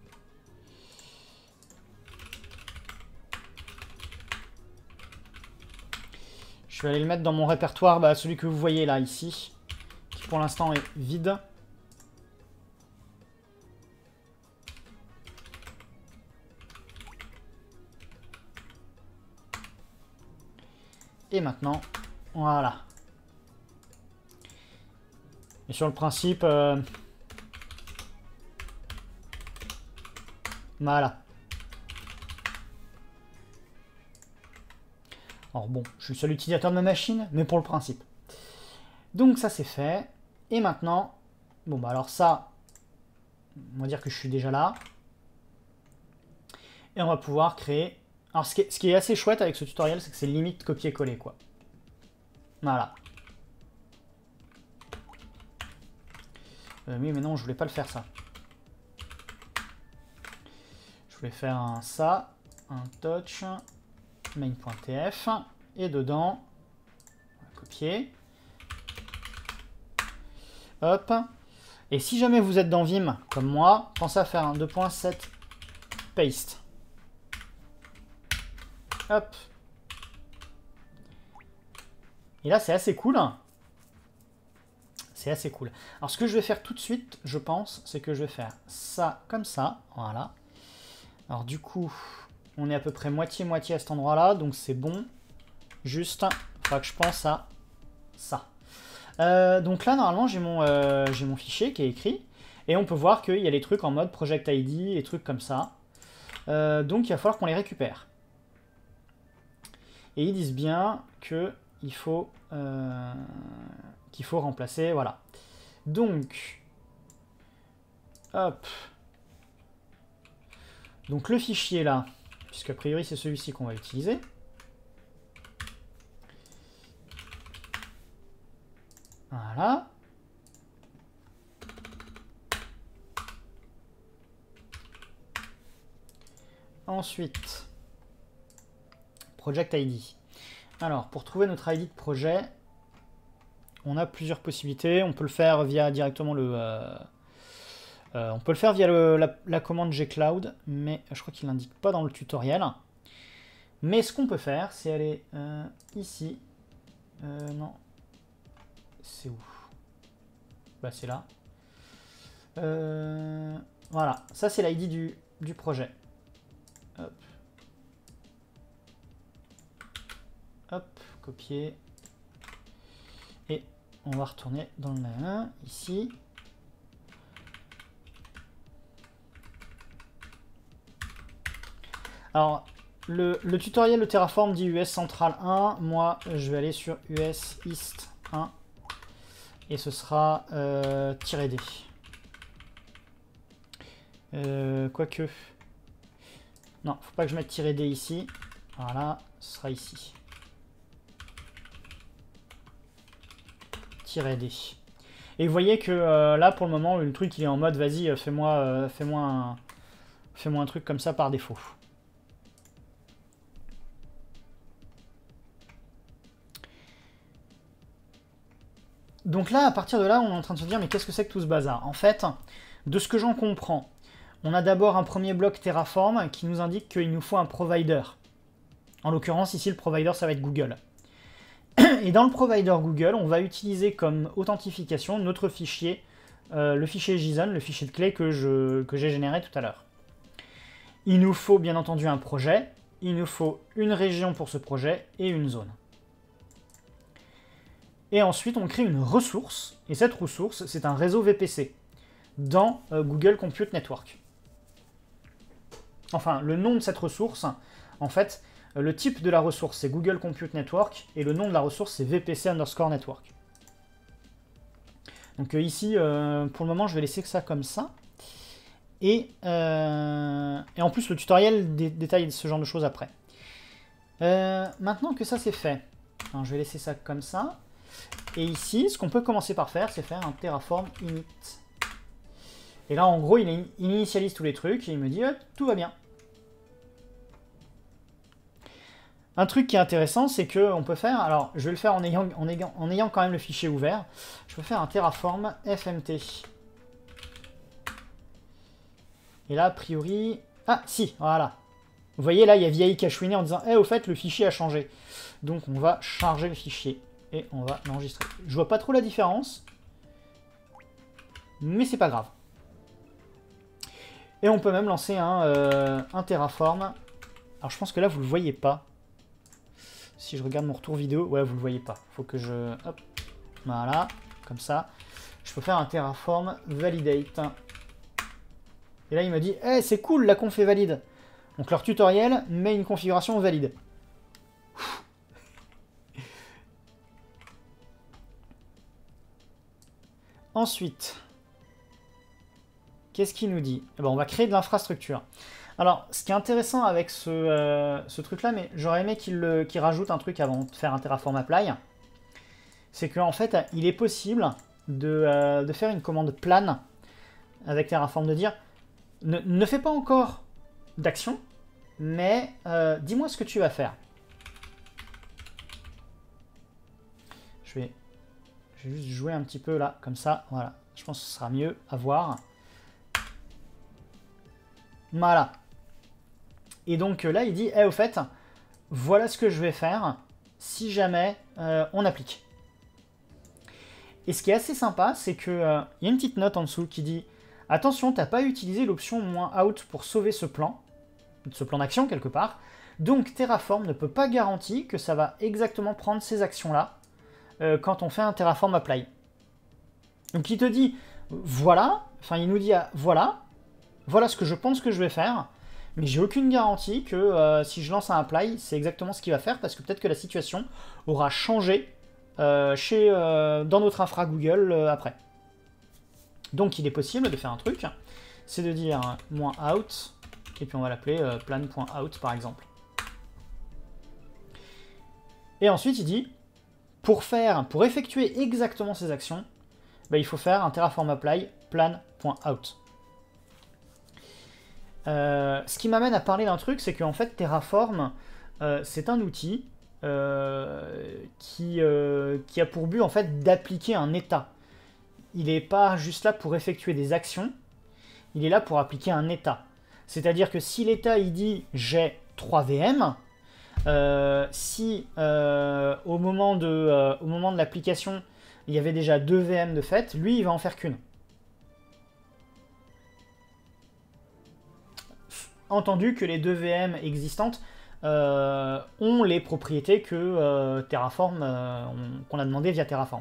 Je vais aller le mettre dans mon répertoire, bah, celui que vous voyez là, ici, qui pour l'instant est vide. Et maintenant, voilà. Et sur le principe, euh, voilà. Alors bon, je suis le seul utilisateur de ma machine, mais pour le principe. Donc ça c'est fait. Et maintenant, bon bah alors ça, on va dire que je suis déjà là. Et on va pouvoir créer... Alors ce qui est, ce qui est assez chouette avec ce tutoriel, c'est que c'est limite copier-coller, quoi. Voilà. Euh, oui, mais non, je voulais pas le faire, ça. Je voulais faire un ça, un touch, main.tf, et dedans, on va copier. Hop. Et si jamais vous êtes dans Vim, comme moi, pensez à faire un deux point sept paste. Hop. Et là, c'est assez cool. C'est assez cool. Alors, ce que je vais faire tout de suite, je pense, c'est que je vais faire ça comme ça. Voilà. Alors, du coup, on est à peu près moitié-moitié à cet endroit-là. Donc, c'est bon. Juste, il faudra que je pense à ça. Euh, donc là, normalement, j'ai mon, euh, j'ai mon fichier qui est écrit. Et on peut voir qu'il y a les trucs en mode Project I D, et trucs comme ça. Euh, donc, il va falloir qu'on les récupère. Et ils disent bien qu'il faut, euh, qu'il faut remplacer, voilà. Donc, hop. Donc le fichier là, puisque a priori c'est celui-ci qu'on va utiliser. Voilà. Ensuite, Project I D. Alors, pour trouver notre I D de projet, on a plusieurs possibilités. On peut le faire via directement le... Euh, euh, on peut le faire via le, la, la commande gcloud, mais je crois qu'il n'indique pas dans le tutoriel. Mais ce qu'on peut faire, c'est aller euh, ici. Euh, non. C'est où? Bah, c'est là. Euh, voilà, ça c'est l'I D du, du projet. Hop. Hop, copier. Et on va retourner dans le même ici. Alors, le, le tutoriel de Terraform dit U S Central un. Moi, je vais aller sur U S East un. Et ce sera euh, -d. Euh, Quoique. Non, faut pas que je mette -d ici. Voilà, ce sera ici. -d. Et vous voyez que euh, là, pour le moment, le truc, il est en mode, vas-y, fais-moi euh, fais-moi un, fais-moi un truc comme ça par défaut. Donc là, à partir de là, on est en train de se dire, mais qu'est-ce que c'est que tout ce bazar? En fait, de ce que j'en comprends, on a d'abord un premier bloc Terraform qui nous indique qu'il nous faut un provider. En l'occurrence, ici, le provider, ça va être Google. Et dans le provider Google, on va utiliser comme authentification notre fichier, euh, le fichier JSON, le fichier de clé que je, que j'ai généré tout à l'heure. Il nous faut bien entendu un projet, il nous faut une région pour ce projet et une zone. Et ensuite, on crée une ressource, et cette ressource, c'est un réseau V P C dans euh, Google Compute Network. Enfin, le nom de cette ressource, en fait, euh, le type de la ressource, c'est Google Compute Network, et le nom de la ressource, c'est V P C underscore network. Donc euh, ici, euh, pour le moment, je vais laisser que ça comme ça. Et, euh, et en plus, le tutoriel dé détaille ce genre de choses après. Euh, maintenant que ça c'est fait, alors, je vais laisser ça comme ça. Et ici, ce qu'on peut commencer par faire, c'est faire un Terraform init. Et là, en gros, il, il initialise tous les trucs et il me dit, euh, tout va bien. Un truc qui est intéressant, c'est qu'on peut faire, alors je vais le faire en ayant, en, ayant, en ayant quand même le fichier ouvert, je peux faire un Terraform fmt. Et là, a priori... Ah, si, voilà. Vous voyez, là, il y a V I cachouiné en disant, eh, au fait, le fichier a changé. Donc, on va charger le fichier. Et on va l'enregistrer. Je vois pas trop la différence. Mais c'est pas grave. Et on peut même lancer un, euh, un Terraform. Alors je pense que là vous le voyez pas. Si je regarde mon retour vidéo, ouais vous le voyez pas. Faut que je... Hop. Voilà. Comme ça. Je peux faire un Terraform validate. Et là il me dit, eh c'est cool la conf est valide. Donc leur tutoriel met une configuration valide. Ensuite, qu'est-ce qu'il nous dit? Eh ben, on va créer de l'infrastructure. Alors, ce qui est intéressant avec ce, euh, ce truc-là, mais j'aurais aimé qu'il qu'il rajoute un truc avant de faire un Terraform Apply, c'est qu'en fait, il est possible de, euh, de faire une commande plane avec Terraform, de dire ne, ne fais pas encore d'action, mais euh, dis-moi ce que tu vas faire. Je vais, je vais juste jouer un petit peu là, comme ça, voilà. Je pense que ce sera mieux à voir. Voilà. Et donc là, il dit, eh, au fait, voilà ce que je vais faire si jamais euh, on applique. Et ce qui est assez sympa, c'est qu'il euh, y a une petite note en dessous qui dit « Attention, tu n'as pas utilisé l'option -out pour sauver ce plan, ce plan d'action quelque part, donc Terraform ne peut pas garantir que ça va exactement prendre ces actions-là euh, quand on fait un Terraform Apply. » Donc il te dit « Voilà, enfin il nous dit ah, « Voilà, voilà ce que je pense que je vais faire, mais j'ai aucune garantie que euh, si je lance un Apply, c'est exactement ce qu'il va faire, parce que peut-être que la situation aura changé Euh, chez, euh, dans notre infra Google euh, après. » Donc il est possible de faire un truc, c'est de dire -out, et puis on va l'appeler euh, plan.out par exemple. Et ensuite il dit, pour faire, pour effectuer exactement ces actions, bah, il faut faire un Terraform Apply plan.out. Euh, ce qui m'amène à parler d'un truc, c'est qu'en fait Terraform, euh, c'est un outil Euh, qui, euh, qui a pour but en fait d'appliquer un état. Il n'est pas juste là pour effectuer des actions, il est là pour appliquer un état. C'est-à-dire que si l'état il dit j'ai trois V M, euh, si euh, au moment de, euh, au moment de l'application il y avait déjà deux V M de fait, lui il va en faire qu'une. Entendu que les deux V M existantes Euh, ont les propriétés que euh, Terraform, euh, qu'on a demandé via Terraform.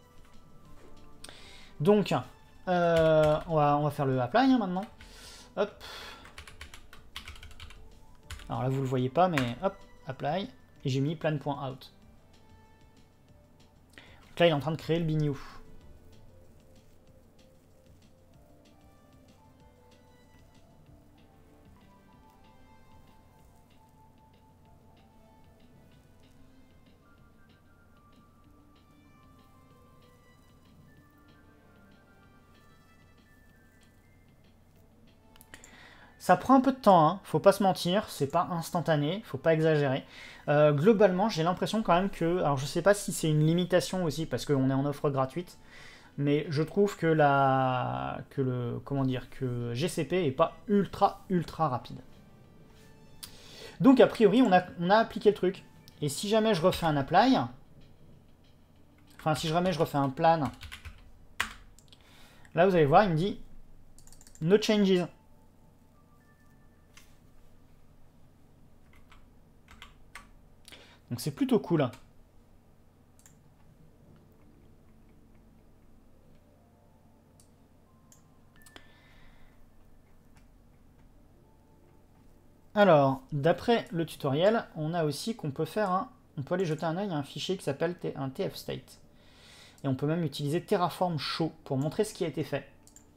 Donc, euh, on, va, on va faire le apply hein, maintenant. Hop. Alors là, vous le voyez pas, mais hop, apply. Et j'ai mis plan.out. Donc là, il est en train de créer le bignou. Ça prend un peu de temps, hein. Faut pas se mentir, c'est pas instantané, faut pas exagérer. Euh, globalement, j'ai l'impression quand même que, alors je sais pas si c'est une limitation aussi parce qu'on est en offre gratuite, mais je trouve que la, que le, comment dire, que G C P est pas ultra ultra rapide. Donc a priori, on a, on a appliqué le truc. Et si jamais je refais un apply, enfin si jamais je refais un plan, là vous allez voir, il me dit no changes. Donc c'est plutôt cool. Alors, d'après le tutoriel, on a aussi qu'on peut faire un... On peut aller jeter un œil à un fichier qui s'appelle un tfstate. Et on peut même utiliser Terraform Show pour montrer ce qui a été fait.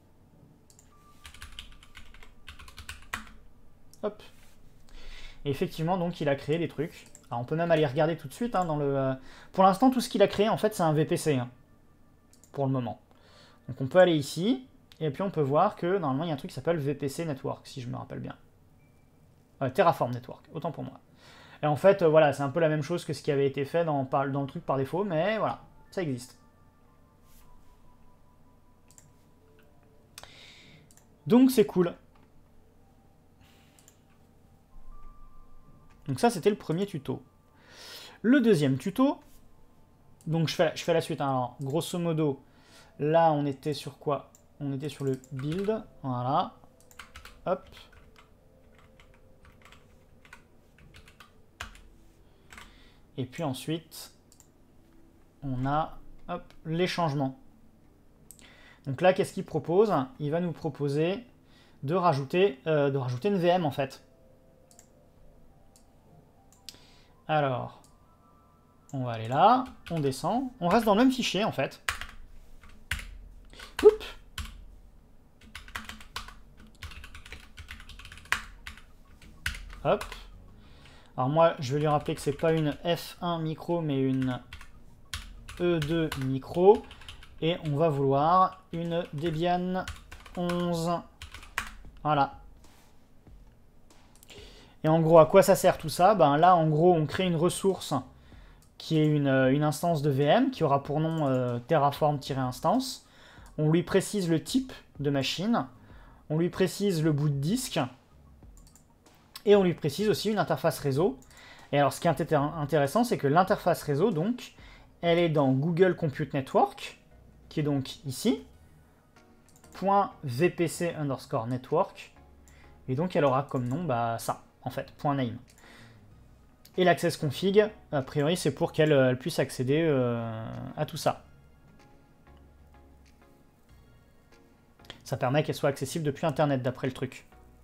Hop. Et effectivement, donc, il a créé des trucs. Alors, on peut même aller regarder tout de suite. Hein, dans le. Euh... Pour l'instant, tout ce qu'il a créé, en fait, c'est un V P C. Hein, pour le moment. Donc, on peut aller ici. Et puis, on peut voir que, normalement, il y a un truc qui s'appelle V P C Network, si je me rappelle bien. Euh, Terraform Network, autant pour moi. Et en fait, euh, voilà, c'est un peu la même chose que ce qui avait été fait dans, par, dans le truc par défaut, mais voilà, ça existe. Donc, c'est cool. Donc ça, c'était le premier tuto. Le deuxième tuto, donc je fais, je fais la suite. Hein. Alors, grosso modo, là, on était sur quoi? On était sur le build. Voilà. Hop. Et puis ensuite, on a hop, les changements. Donc là, qu'est-ce qu'il propose? Il va nous proposer de rajouter, euh, de rajouter une V M, en fait. Alors, on va aller là, on descend, on reste dans le même fichier en fait. Hop. Alors moi, je vais lui rappeler que c'est pas une F un micro, mais une E deux micro. Et on va vouloir une Debian onze. Voilà. Et en gros, à quoi ça sert tout ça? Ben là, en gros, on crée une ressource qui est une, une instance de V M qui aura pour nom euh, terraform-instance. On lui précise le type de machine. On lui précise le bout de disque. Et on lui précise aussi une interface réseau. Et alors, ce qui est intéressant, c'est que l'interface réseau, donc, elle est dans Google Compute Network, qui est donc ici, .vpc underscore network. Et donc, elle aura comme nom bah, ça, en fait, .name. Et l'access config, a priori, c'est pour qu'elle puisse accéder euh, à tout ça. Ça permet qu'elle soit accessible depuis Internet, d'après le truc.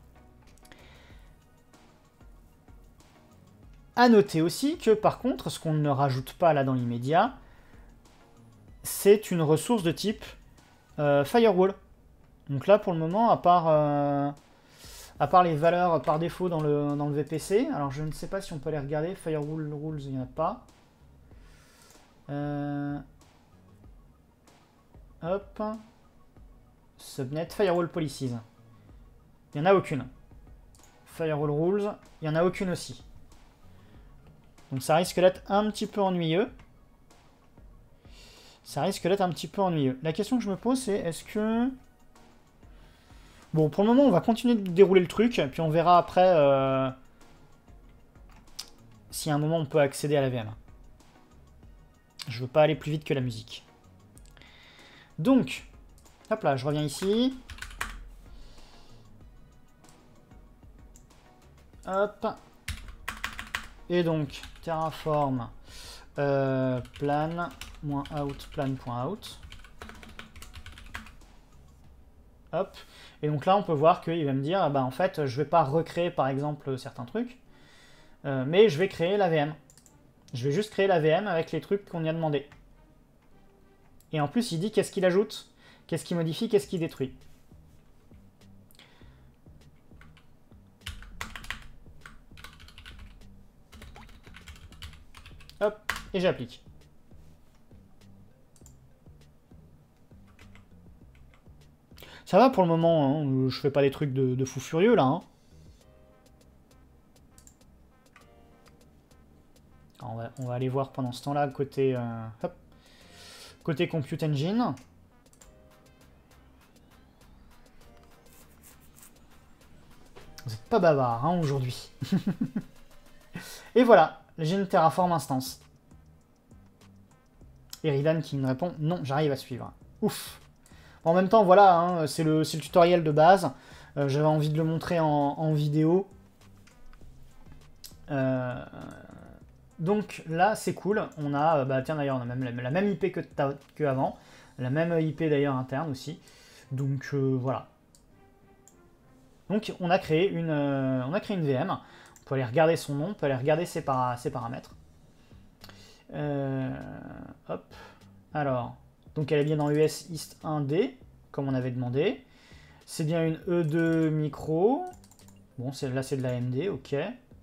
À noter aussi que, par contre, ce qu'on ne rajoute pas là dans l'immédiat, c'est une ressource de type euh, firewall. Donc là, pour le moment, à part, euh, à part les valeurs par défaut dans le, dans le V P C, alors je ne sais pas si on peut les regarder. Firewall rules, il n'y en a pas. Euh, hop. Subnet, firewall policies. Il n'y en a aucune. Firewall rules, il n'y en a aucune aussi. Donc ça risque d'être un petit peu ennuyeux. Ça risque d'être un petit peu ennuyeux. La question que je me pose, c'est est-ce que... Bon, pour le moment, on va continuer de dérouler le truc, puis on verra après euh... si à un moment on peut accéder à la V M. Je veux pas aller plus vite que la musique. Donc, hop là, je reviens ici. Hop. Et donc, terraform euh, plan -out plan.out. Hop. Et donc là, on peut voir qu'il va me dire, ah bah, en fait, je vais pas recréer, par exemple, certains trucs, euh, mais je vais créer la V M. Je vais juste créer la V M avec les trucs qu'on y a demandé. Et en plus, il dit qu'est-ce qu'il ajoute, qu'est-ce qu'il modifie, qu'est-ce qu'il détruit. Hop, et j'applique. Ça va pour le moment, hein, je fais pas des trucs de, de fou furieux là. Hein. Alors, on, va, on va aller voir pendant ce temps-là côté, euh, hop, côté Compute Engine. Vous n'êtes pas bavard hein, aujourd'hui. Et voilà, j'ai une Terraform instance. Et Ridan qui me répond non, j'arrive à suivre. Ouf. En même temps, voilà, hein, c'est le, le tutoriel de base. Euh, J'avais envie de le montrer en, en vidéo. Euh, donc là, c'est cool. On a, bah tiens d'ailleurs, on a même la, la même I P que, que avant. La même I P d'ailleurs interne aussi. Donc euh, voilà. Donc on a créé une, euh, on a créé une V M. On peut aller regarder son nom, on peut aller regarder ses, para, ses paramètres. Euh, hop. Alors. Donc elle est bien dans U S East un D, comme on avait demandé. C'est bien une E deux micro. Bon, là c'est de la A M D, ok.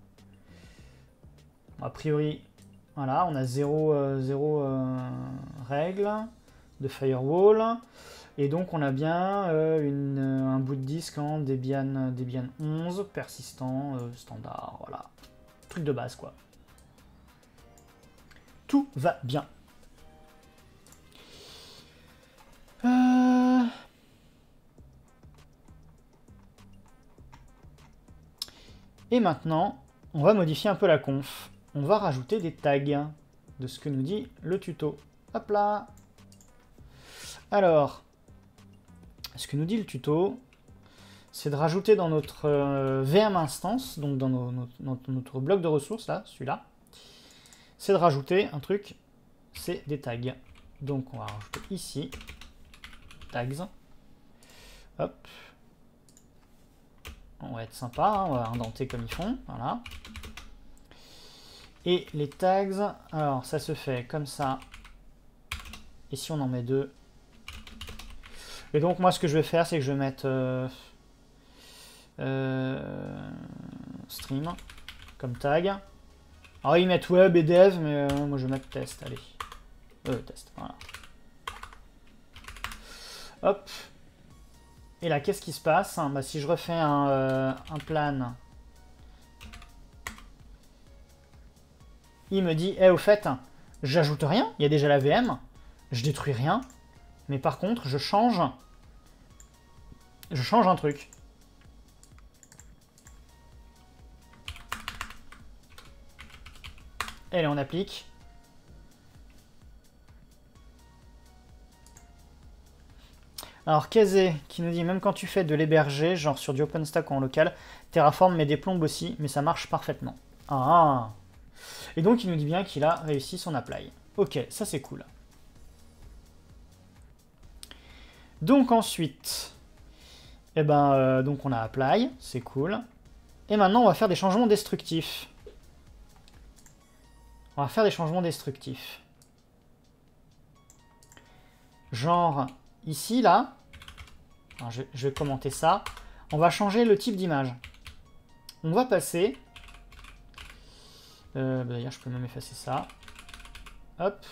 A priori, voilà, on a zéro, euh, zéro euh, règle de firewall. Et donc on a bien euh, une, un bout de disque en Debian, Debian onze, persistant, euh, standard, voilà. Truc de base quoi. Tout va bien. Euh... Et maintenant, on va modifier un peu la conf. On va rajouter des tags de ce que nous dit le tuto. Hop là. Alors, ce que nous dit le tuto, c'est de rajouter dans notre euh, V M instance, donc dans nos, notre, notre bloc de ressources, là, celui-là, c'est de rajouter un truc, c'est des tags. Donc on va rajouter ici, tags. Hop. On va être sympa, hein, on va indenter comme ils font, voilà. Et les tags, alors ça se fait comme ça. Et si on en met deux. Et donc moi ce que je vais faire, c'est que je vais mettre euh, euh, stream comme tag. Alors ils mettent web et dev, mais euh, moi je vais mettre test, allez. Euh, test, voilà. Hop. Et là, qu'est-ce qui se passe? Bah, si je refais un, euh, un plan, il me dit, eh, au fait, j'ajoute rien, il y a déjà la V M, je détruis rien, mais par contre, je change, je change un truc. Et là, on applique. Alors, Kazé, qui nous dit, même quand tu fais de l'héberger, genre sur du OpenStack ou en local, Terraform met des plombes aussi, mais ça marche parfaitement. Ah. Et donc, il nous dit bien qu'il a réussi son apply. Ok, ça c'est cool. Donc ensuite, eh ben, euh, donc on a apply, c'est cool. Et maintenant, on va faire des changements destructifs. On va faire des changements destructifs. Genre, ici, là, alors je, je vais commenter ça. On va changer le type d'image. On va passer... Euh, bah D'ailleurs, je peux même effacer ça. Hop.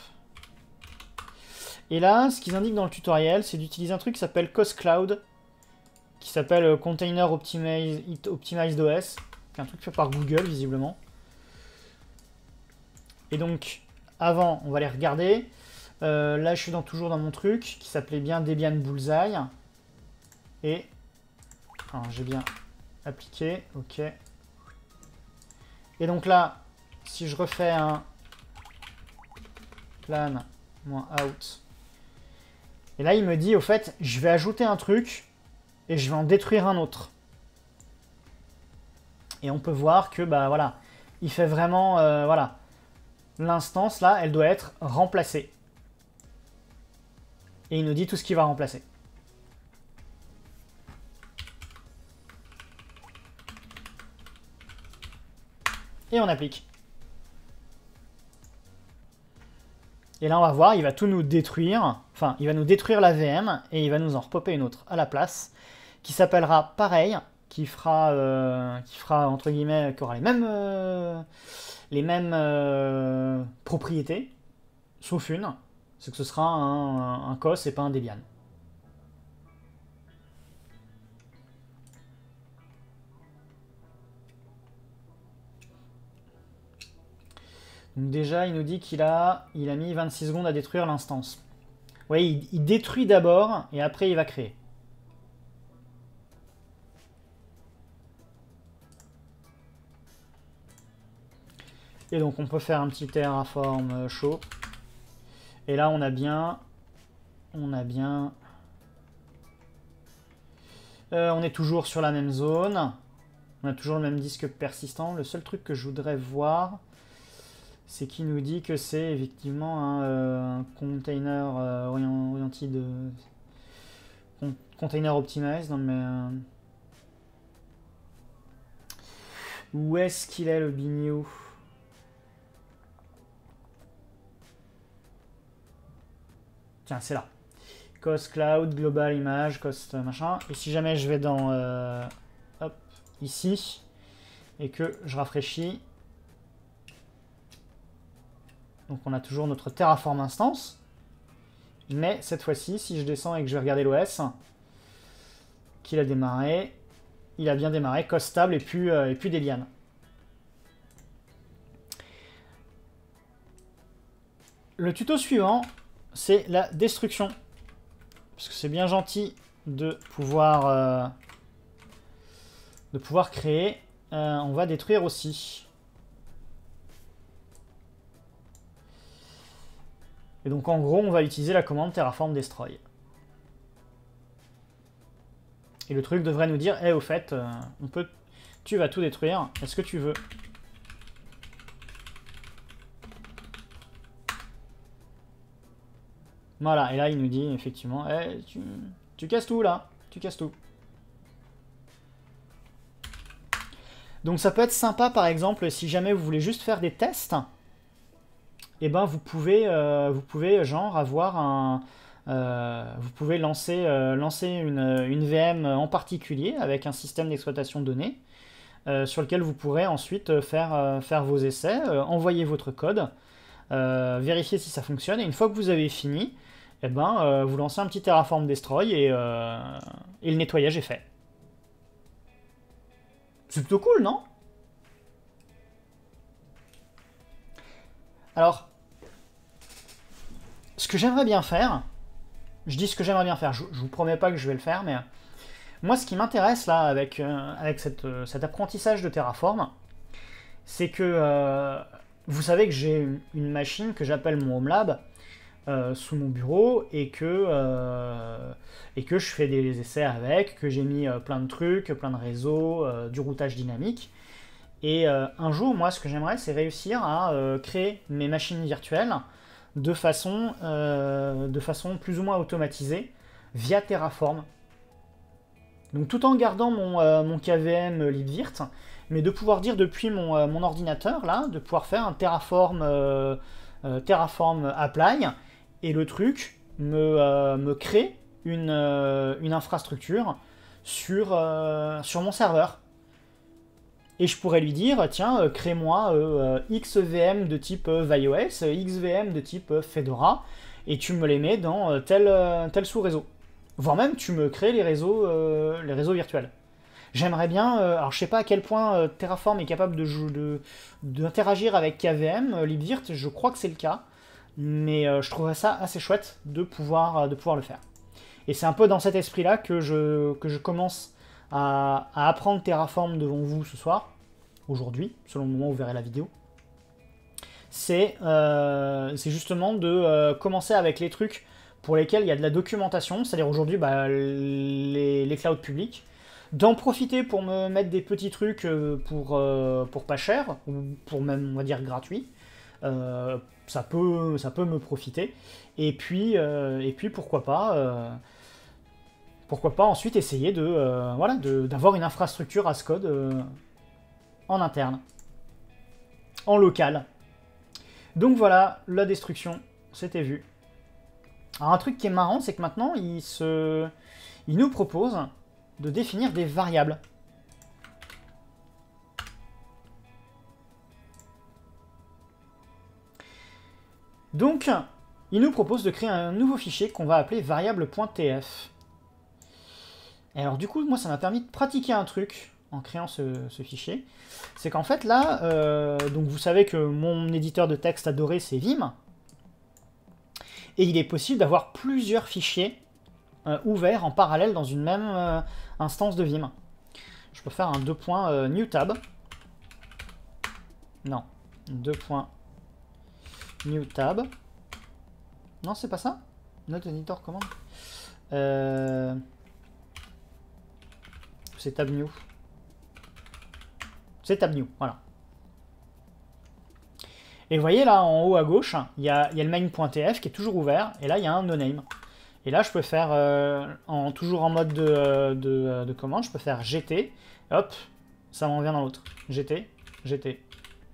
Et là, ce qu'ils indiquent dans le tutoriel, c'est d'utiliser un truc qui s'appelle CosCloud, qui s'appelle Container Optimized, Optimized O S, qui est un truc fait par Google, visiblement. Et donc, avant, on va les regarder. Euh, là, je suis dans, toujours dans mon truc, qui s'appelait bien Debian Bullseye. Et... j'ai bien appliqué, ok. Et donc là, si je refais un plan -out, et là, il me dit, au fait, je vais ajouter un truc et je vais en détruire un autre. Et on peut voir que, bah voilà, il fait vraiment, euh, voilà, l'instance, là, elle doit être remplacée. Et il nous dit tout ce qu'il va remplacer. Et on applique. Et là, on va voir, il va tout nous détruire. Enfin, il va nous détruire la V M et il va nous en repopper une autre à la place, qui s'appellera pareil, qui fera, euh, qui fera entre guillemets, qui aura les mêmes, euh, les mêmes euh, propriétés, sauf une, c'est que ce sera un, un C O S et pas un Debian. Donc déjà, il nous dit qu'il a, il a mis vingt-six secondes à détruire l'instance. Oui, il, il détruit d'abord et après il va créer. Et donc on peut faire un petit Terraform chaud. Et là on a bien... On a bien... Euh, on est toujours sur la même zone. On a toujours le même disque persistant. Le seul truc que je voudrais voir, c'est qu'il nous dit que c'est effectivement un, euh, un container euh, oriented... Euh, con container optimized. Non, mais, euh, où est-ce qu'il est le bignou? Tiens, c'est là. Cost Cloud, Global Image, Cost machin. Et si jamais je vais dans euh, hop, ici et que je rafraîchis, donc on a toujours notre Terraform instance. Mais cette fois-ci, si je descends et que je vais regarder l'O S, qu'il a démarré, il a bien démarré, Cost stable et puis, euh, et puis Debian. Le tuto suivant, c'est la destruction. Parce que c'est bien gentil de pouvoir, euh, de pouvoir créer. Euh, on va détruire aussi. Et donc en gros, on va utiliser la commande Terraform Destroy. Et le truc devrait nous dire, eh, au fait, euh, on peut, tu vas tout détruire. Est-ce que tu veux? Voilà, et là il nous dit effectivement, eh, tu, tu casses tout là, tu casses tout. Donc ça peut être sympa par exemple si jamais vous voulez juste faire des tests, et eh ben vous pouvez, euh, vous pouvez genre avoir un, euh, vous pouvez lancer, euh, lancer une, une V M en particulier avec un système d'exploitation donné. euh, sur lequel vous pourrez ensuite faire, euh, faire vos essais, euh, envoyer votre code, euh, vérifier si ça fonctionne, et une fois que vous avez fini, eh ben, euh, vous lancez un petit Terraform Destroy et, euh, et le nettoyage est fait. C'est plutôt cool, non? Alors, ce que j'aimerais bien faire, je dis ce que j'aimerais bien faire, je, je vous promets pas que je vais le faire, mais moi ce qui m'intéresse là avec, euh, avec cette, euh, cet apprentissage de Terraform, c'est que euh, vous savez que j'ai une machine que j'appelle mon Home Lab euh, sous mon bureau et que, euh, et que je fais des essais avec, que j'ai mis euh, plein de trucs, plein de réseaux, euh, du routage dynamique. Et euh, un jour, moi, ce que j'aimerais, c'est réussir à euh, créer mes machines virtuelles de façon, euh, de façon plus ou moins automatisée via Terraform. Donc tout en gardant mon, euh, mon K V M libvirt, mais de pouvoir dire depuis mon, euh, mon ordinateur, là, de pouvoir faire un Terraform, euh, euh, Terraform Apply, et le truc me, euh, me crée une, euh, une infrastructure sur, euh, sur mon serveur. Et je pourrais lui dire, tiens, euh, crée-moi euh, X V M de type euh, ViOS, X V M de type euh, Fedora, et tu me les mets dans euh, tel, euh, tel sous-réseau. Voire même, tu me crées les réseaux, euh, les réseaux virtuels. J'aimerais bien, euh, alors je sais pas à quel point euh, Terraform est capable de, de, d'interagir avec K V M, euh, libvirt, je crois que c'est le cas, mais euh, je trouverais ça assez chouette de pouvoir, de pouvoir le faire. Et c'est un peu dans cet esprit-là que je, que je commence à, à apprendre Terraform devant vous ce soir, aujourd'hui, selon le moment où vous verrez la vidéo. C'est euh, justement de euh, commencer avec les trucs pour lesquels il y a de la documentation, c'est-à-dire aujourd'hui bah, les, les clouds publics, d'en profiter pour me mettre des petits trucs pour, euh, pour pas cher, ou pour même, on va dire, gratuit. Euh, ça, peut, ça peut me profiter. Et puis, euh, et puis pourquoi pas... Euh, Pourquoi pas ensuite essayer de euh, voilà d'avoir une infrastructure as code euh, en interne, en local. Donc voilà, la destruction, c'était vu. Alors un truc qui est marrant, c'est que maintenant, il, se, il nous propose de définir des variables. Donc, il nous propose de créer un nouveau fichier qu'on va appeler variable.tf. Et alors du coup, moi, ça m'a permis de pratiquer un truc en créant ce, ce fichier. C'est qu'en fait, là, euh, donc vous savez que mon éditeur de texte adoré, c'est Vim. Et il est possible d'avoir plusieurs fichiers euh, ouverts en parallèle dans une même euh, instance de Vim. Je peux faire un deux points euh, new tab. Non, deux points new tab. Non, c'est pas ça. Note editor commande. Euh... C'est tab new. C'est tab new, voilà. Et vous voyez là en haut à gauche, il y a, il y a le main.tf qui est toujours ouvert, et là il y a un no-name. Et là je peux faire, euh, en, toujours en mode de, de, de commande, je peux faire gt, hop, ça m'en vient dans l'autre. gt, gt.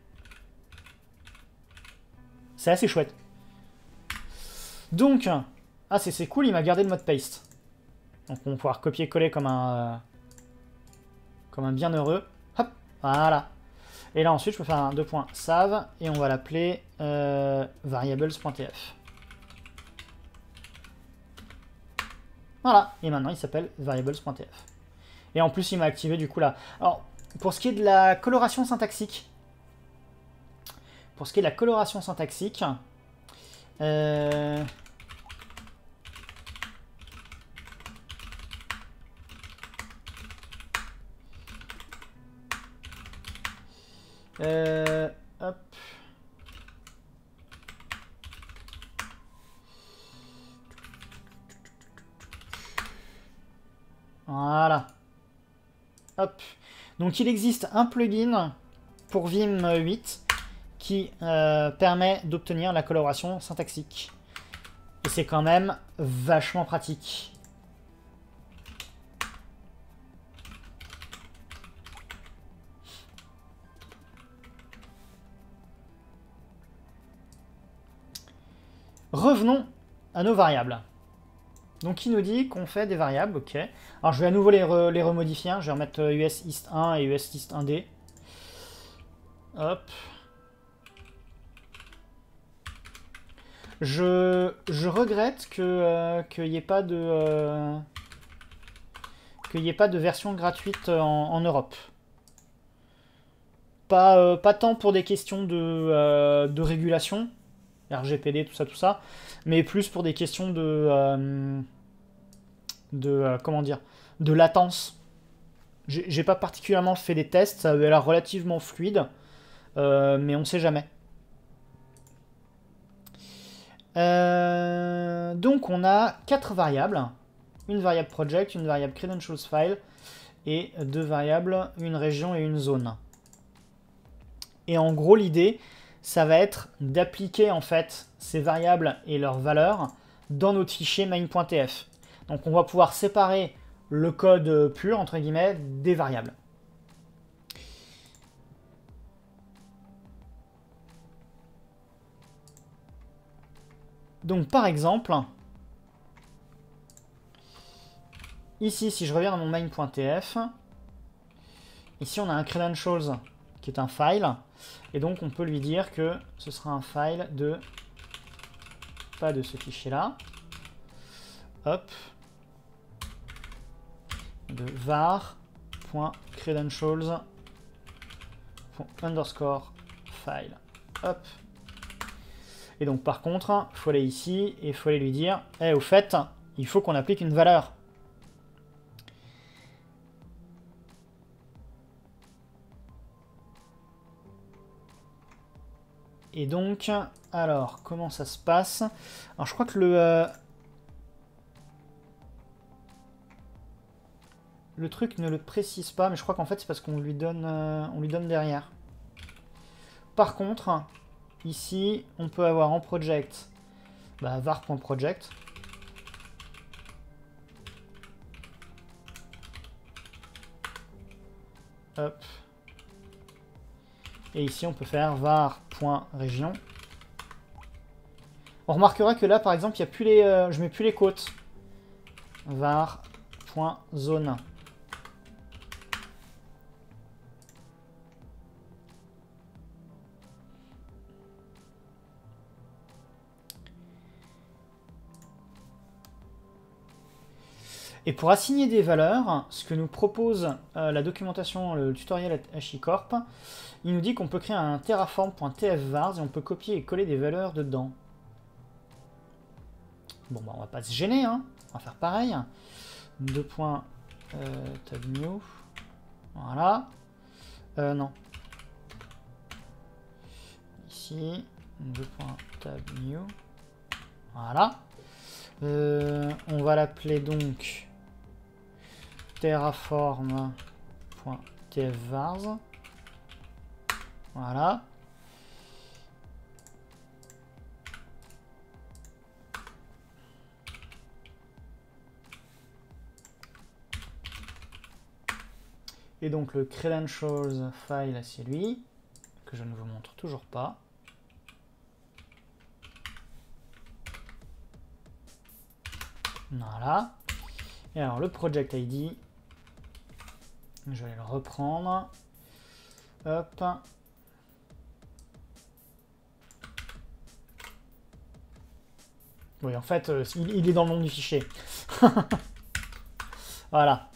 C'est assez chouette. Donc, ah c'est cool, il m'a gardé le mode paste. Donc on va pouvoir copier-coller comme un... Euh, comme un bienheureux. Hop, voilà. Et là ensuite je peux faire un deux points save et on va l'appeler euh, variables.tf. Voilà, et maintenant il s'appelle variables.tf. Et en plus il m'a activé du coup là. Alors pour ce qui est de la coloration syntaxique, pour ce qui est de la coloration syntaxique, euh, Euh, hop. Voilà. Hop. Donc il existe un plugin pour Vim huit qui euh, permet d'obtenir la coloration syntaxique. Et c'est quand même vachement pratique. Revenons à nos variables. Donc il nous dit qu'on fait des variables, ok. Alors je vais à nouveau les, re, les remodifier, hein. Je vais remettre U S East un et U S East un D. Hop. Je, je regrette que euh, qu'il n'y ait pas de euh, qu'il n'y ait pas de version gratuite en, en Europe. Pas, euh, pas tant pour des questions de, euh, de régulation, R G P D, tout ça, tout ça, mais plus pour des questions de, euh, de euh, comment dire, de latence. J'ai pas particulièrement fait des tests, ça avait l'air relativement fluide, euh, mais on sait jamais. Euh, donc on a quatre variables, une variable project, une variable credentials file et deux variables, une région et une zone. Et en gros l'idée, ça va être d'appliquer en fait ces variables et leurs valeurs dans notre fichier main.tf. Donc on va pouvoir séparer le code pur entre guillemets des variables. Donc par exemple, ici si je reviens dans mon main.tf, ici on a un credentials qui est un file, et donc on peut lui dire que ce sera un file de, pas de ce fichier là, hop, de var.credentials underscore file, hop. Et donc par contre, il faut aller ici et il faut aller lui dire, eh, au fait, il faut qu'on applique une valeur. Et donc, alors, comment ça se passe? Alors je crois que le... Euh, le truc ne le précise pas, mais je crois qu'en fait c'est parce qu'on lui donne, euh, on lui donne derrière. Par contre, ici, on peut avoir en project bah, var.project. Hop. Et ici, on peut faire var.région. On remarquera que là, par exemple, il y a plus les, euh, je mets plus les côtes. var.zone. Et pour assigner des valeurs, ce que nous propose euh, la documentation, le tutoriel HashiCorp, il nous dit qu'on peut créer un terraform.tfvars et on peut copier et coller des valeurs dedans. Bon, bah, on va pas se gêner, hein. On va faire pareil. Deux points, euh, tab new. Voilà. Euh, non. Ici, deux points, tab new. Voilà. Euh, on va l'appeler donc terraform.tfvars. Voilà. Et donc le credentials file, c'est lui, que je ne vous montre toujours pas. Voilà. Et alors le project I D, je vais le reprendre. Hop. Oui, en fait, euh, il, il est dans le nom du fichier. Voilà.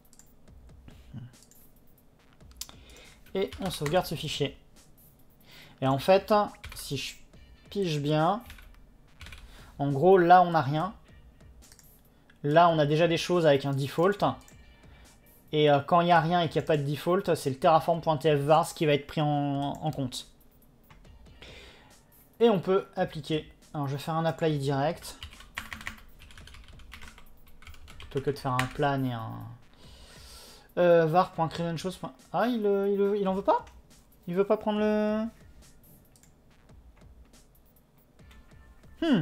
Et on sauvegarde ce fichier. Et en fait, si je pige bien, en gros, là, on n'a rien. Là, on a déjà des choses avec un default. Et euh, quand il n'y a rien et qu'il n'y a pas de default, c'est le terraform.tfvars qui va être pris en, en compte. Et on peut appliquer. Alors, je vais faire un apply direct. Plutôt que de faire un plan et un... Euh, var.credentials. Ah, il, il, il en veut pas? Il veut pas prendre le... Hmm.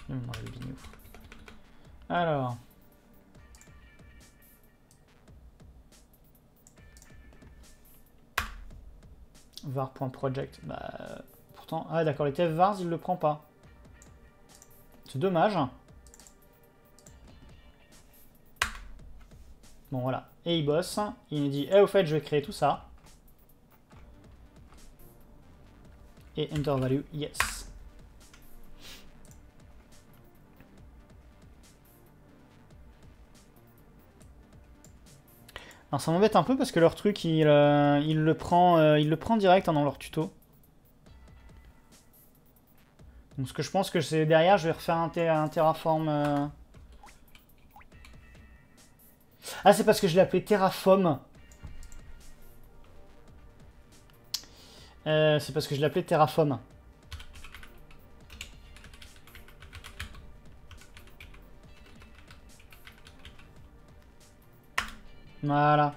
Viens me manger le bignou. Alors. var.project. Bah, pourtant... Ah d'accord, les T F vars, il le prend pas. C'est dommage. Bon, voilà. Et il bosse. Il nous dit, eh, au fait, je vais créer tout ça. Et enter value, yes. Alors ça m'embête un peu parce que leur truc, il, euh, il, le, prend, euh, il le prend direct hein, dans leur tuto. Donc ce que je pense que c'est derrière, je vais refaire un, ter un Terraform. Euh... Ah, c'est parce que je l'ai appelé Terraform. Euh, c'est parce que je l'ai appelé Terraform. Voilà.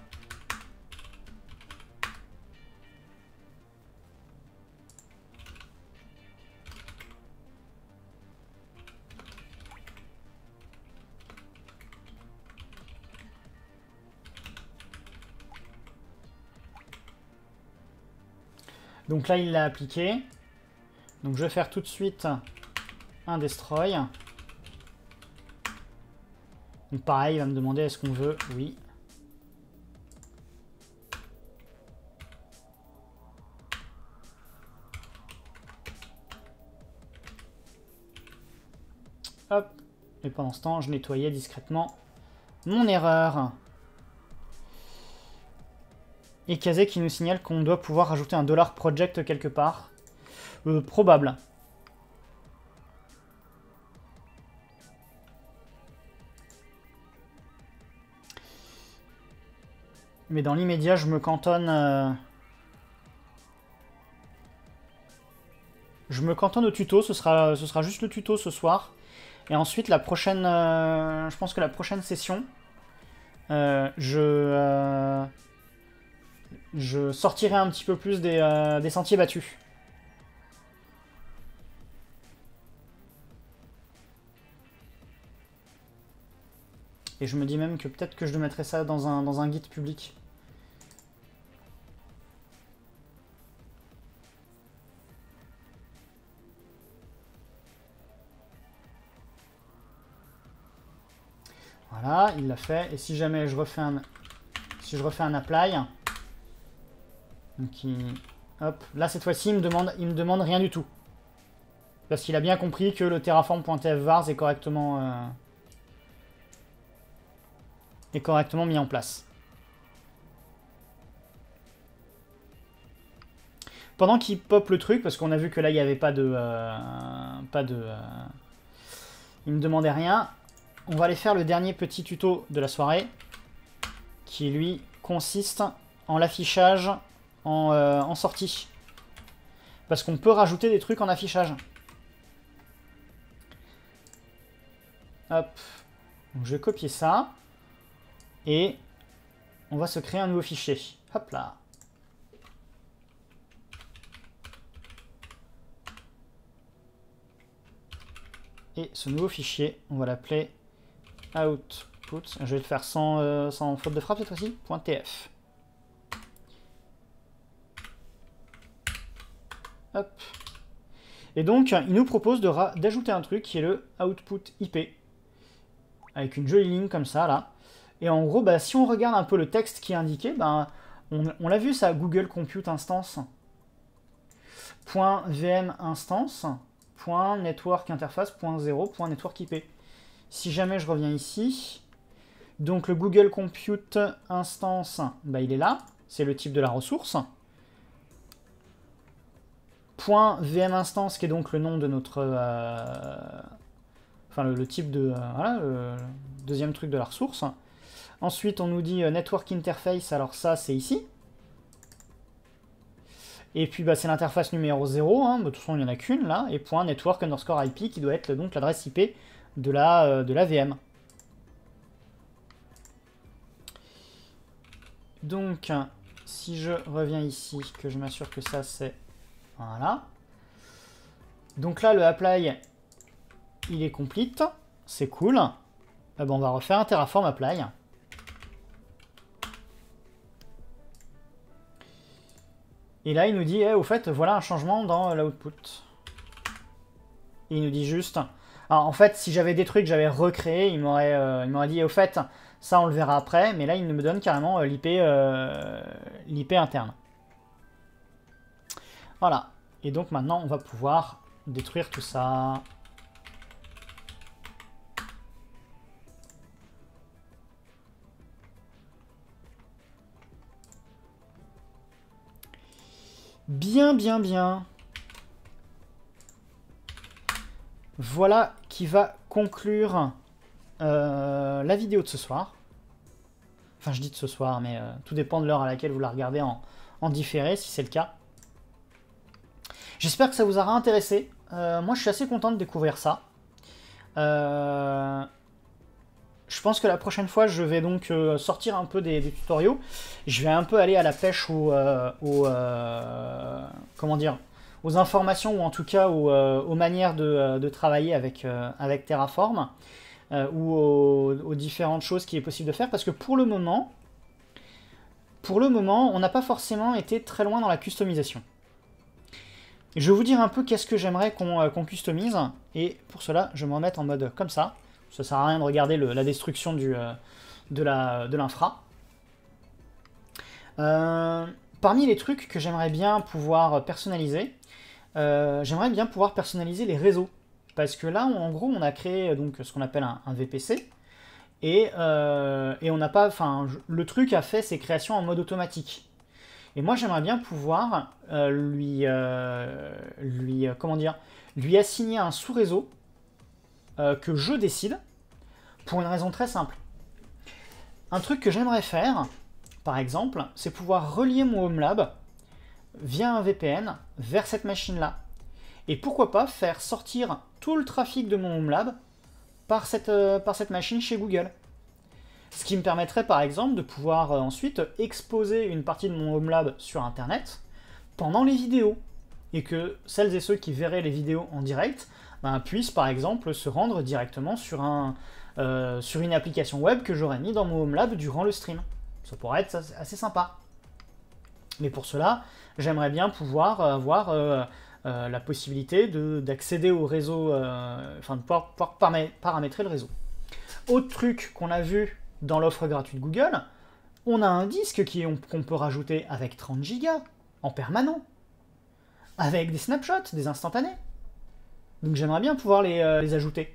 Donc là, il l'a appliqué. Donc je vais faire tout de suite un destroy. Donc pareil, il va me demander est-ce qu'on veut. Oui. Hop. Et pendant ce temps, je nettoyais discrètement mon erreur. Et Kazé qui nous signale qu'on doit pouvoir rajouter un dollar project quelque part. Euh, probable. Mais dans l'immédiat, je me cantonne... Euh... Je me cantonne au tuto, ce sera, ce sera juste le tuto ce soir. Et ensuite, la prochaine... Euh... Je pense que la prochaine session, euh, je... Euh... Je sortirai un petit peu plus des, euh, des sentiers battus. Et je me dis même que peut-être que je mettrai ça dans un, dans un guide public. Voilà, il l'a fait. Et si jamais je refais un, si je refais un apply, donc il, hop, là cette fois-ci il me demande, il me demande rien du tout, parce qu'il a bien compris que le terraform.tfvars est correctement, euh, est correctement mis en place. Pendant qu'il pop le truc, parce qu'on a vu que là il n'y avait pas de, euh, pas de, euh, il me demandait rien. On va aller faire le dernier petit tuto de la soirée, qui lui consiste en l'affichage en, euh, en sortie. Parce qu'on peut rajouter des trucs en affichage. Hop. Donc je vais copier ça. Et on va se créer un nouveau fichier. Hop là. Et ce nouveau fichier, on va l'appeler output. Je vais le faire sans, euh, sans faute de frappe cette fois-ci. .tf. Hop. Et donc, il nous propose d'ajouter un truc qui est le output I P. Avec une jolie ligne comme ça, là. Et en gros, bah, si on regarde un peu le texte qui est indiqué, bah, on, on l'a vu ça, Google Compute Instance. .vm instance. .network interface. .zéro. .network I P. Si jamais je reviens ici, donc le Google Compute Instance, bah, il est là. C'est le type de la ressource. .vm instance, qui est donc le nom de notre... Euh, enfin, le, le type de... Euh, voilà, le deuxième truc de la ressource. Ensuite, on nous dit euh, Network Interface, alors ça, c'est ici. Et puis, bah, c'est l'interface numéro zéro, hein. De toute façon, il n'y en a qu'une, là. Et point network underscore I P, qui doit être donc l'adresse I P de la, euh, de la V M. Donc, si je reviens ici, que je m'assure que ça, c'est... Voilà. Donc là, le apply, il est complete. C'est cool. Euh, bon, on va refaire un Terraform Apply. Et là, il nous dit, eh, au fait, voilà un changement dans l'output. Il nous dit juste... Alors, en fait, si j'avais détruit, que j'avais recréé, il m'aurait euh, il m'aurait dit, au fait, ça, on le verra après. Mais là, il me donne carrément euh, l'I P euh, l'I P interne. Voilà. Et donc, maintenant, on va pouvoir détruire tout ça. Bien, bien, bien. Voilà qui va conclure euh, la vidéo de ce soir. Enfin, je dis de ce soir, mais euh, tout dépend de l'heure à laquelle vous la regardez en, en différé, si c'est le cas. J'espère que ça vous aura intéressé. Euh, moi, je suis assez content de découvrir ça. Euh, je pense que la prochaine fois, je vais donc euh, sortir un peu des, des tutoriaux. Je vais un peu aller à la pêche aux, euh, aux euh, comment dire, aux informations, ou en tout cas aux, euh, aux manières de, de travailler avec, euh, avec Terraform, euh, ou aux, aux différentes choses qu'il est possible de faire, parce que pour le moment, pour le moment, on n'a pas forcément été très loin dans la customisation. Je vais vous dire un peu qu'est-ce que j'aimerais qu'on euh, qu'on customise, et pour cela, je vais me remettre en mode comme ça. Ça sert à rien de regarder le, la destruction du, euh, de l'infra. Euh, parmi les trucs que j'aimerais bien pouvoir personnaliser, euh, j'aimerais bien pouvoir personnaliser les réseaux. Parce que là, en gros, on a créé donc, ce qu'on appelle un, un V P C, et, euh, et on n'a pas, enfin, le truc a fait ses créations en mode automatique. Et moi, j'aimerais bien pouvoir euh, lui, euh, lui, euh, comment dire, lui assigner un sous-réseau euh, que je décide, pour une raison très simple. Un truc que j'aimerais faire, par exemple, c'est pouvoir relier mon Home Lab via un V P N vers cette machine-là. Et pourquoi pas faire sortir tout le trafic de mon Home Lab par cette, euh, par cette machine chez Google. Ce qui me permettrait par exemple de pouvoir euh, ensuite exposer une partie de mon Home Lab sur Internet pendant les vidéos. Et que celles et ceux qui verraient les vidéos en direct ben, puissent par exemple se rendre directement sur, un, euh, sur une application web que j'aurais mis dans mon Home Lab durant le stream. Ça pourrait être assez sympa. Mais pour cela, j'aimerais bien pouvoir avoir euh, euh, la possibilité d'accéder au réseau, euh, enfin de pouvoir, pouvoir paramétrer le réseau. Autre truc qu'on a vu dans l'offre gratuite Google, on a un disque qu'on peut rajouter avec trente gigas en permanent, avec des snapshots, des instantanés. Donc j'aimerais bien pouvoir les, euh, les ajouter.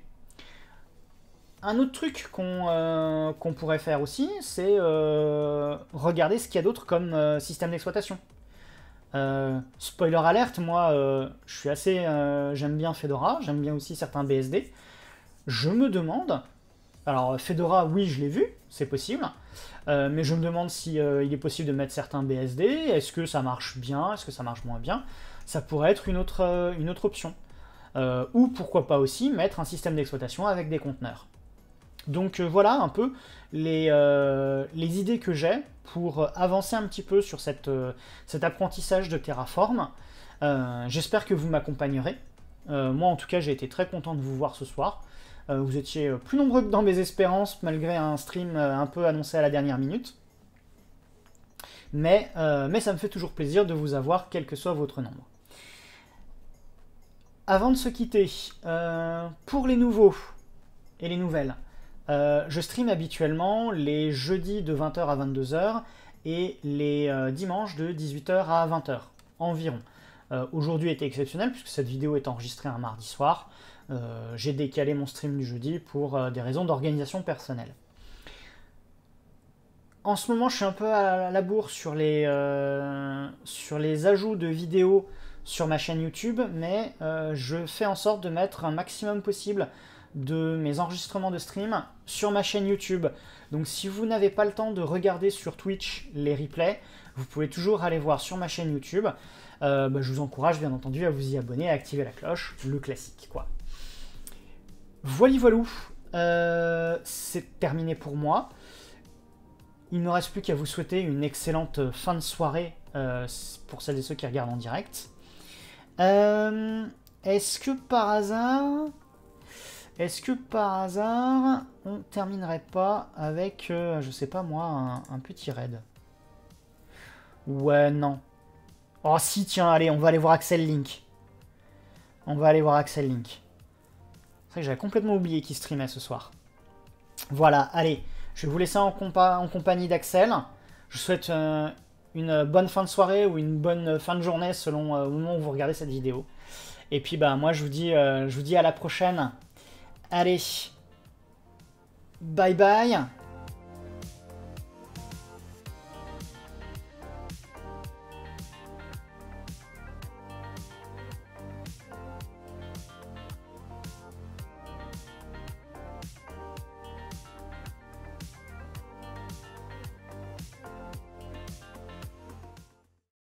Un autre truc qu'on euh, qu'on pourrait faire aussi, c'est euh, regarder ce qu'il y a d'autre comme euh, système d'exploitation. Euh, spoiler alerte, moi, euh, je suis assez, euh, j'aime bien Fedora, j'aime bien aussi certains B S D. Je me demande, alors Fedora, oui, je l'ai vu, c'est possible, euh, mais je me demande si euh, il est possible de mettre certains B S D. Est-ce que ça marche bien? Est-ce que ça marche moins bien? Ça pourrait être une autre, euh, une autre option. Euh, ou pourquoi pas aussi mettre un système d'exploitation avec des conteneurs. Donc euh, voilà un peu les, euh, les idées que j'ai pour avancer un petit peu sur cette, euh, cet apprentissage de Terraform. Euh, J'espère que vous m'accompagnerez. Euh, moi en tout cas j'ai été très content de vous voir ce soir. Euh, vous étiez plus nombreux que dans mes espérances malgré un stream un peu annoncé à la dernière minute. Mais, euh, mais ça me fait toujours plaisir de vous avoir quel que soit votre nombre. Avant de se quitter, euh, pour les nouveaux et les nouvelles, euh, je stream habituellement les jeudis de vingt heures à vingt-deux heures et les euh, dimanches de dix-huit heures à vingt heures environ. Euh, Aujourd'hui était exceptionnel puisque cette vidéo est enregistrée un mardi soir. Euh, J'ai décalé mon stream du jeudi pour euh, des raisons d'organisation personnelle. En ce moment, je suis un peu à la bourre sur les, euh, sur les ajouts de vidéos sur ma chaîne YouTube, mais euh, je fais en sorte de mettre un maximum possible de mes enregistrements de stream sur ma chaîne YouTube. Donc si vous n'avez pas le temps de regarder sur Twitch les replays, vous pouvez toujours aller voir sur ma chaîne YouTube. Euh, bah, je vous encourage bien entendu à vous y abonner, à activer la cloche, le classique quoi. Voilà, voilou, euh, c'est terminé pour moi. Il ne me reste plus qu'à vous souhaiter une excellente fin de soirée euh, pour celles et ceux qui regardent en direct. Euh, Est-ce que par hasard, Est-ce que par hasard, on terminerait pas avec, euh, je sais pas moi, un, un petit raid? Ouais, non. Oh si, tiens, allez, on va aller voir Axel Link. On va aller voir Axel Link. C'est vrai que j'avais complètement oublié qu'il streamait ce soir. Voilà, allez, je vais vous laisser en, compa en compagnie d'Axel. Je vous souhaite euh, une bonne fin de soirée ou une bonne fin de journée selon euh, le moment où vous regardez cette vidéo. Et puis bah moi je vous dis, euh, je vous dis à la prochaine. Allez, bye bye.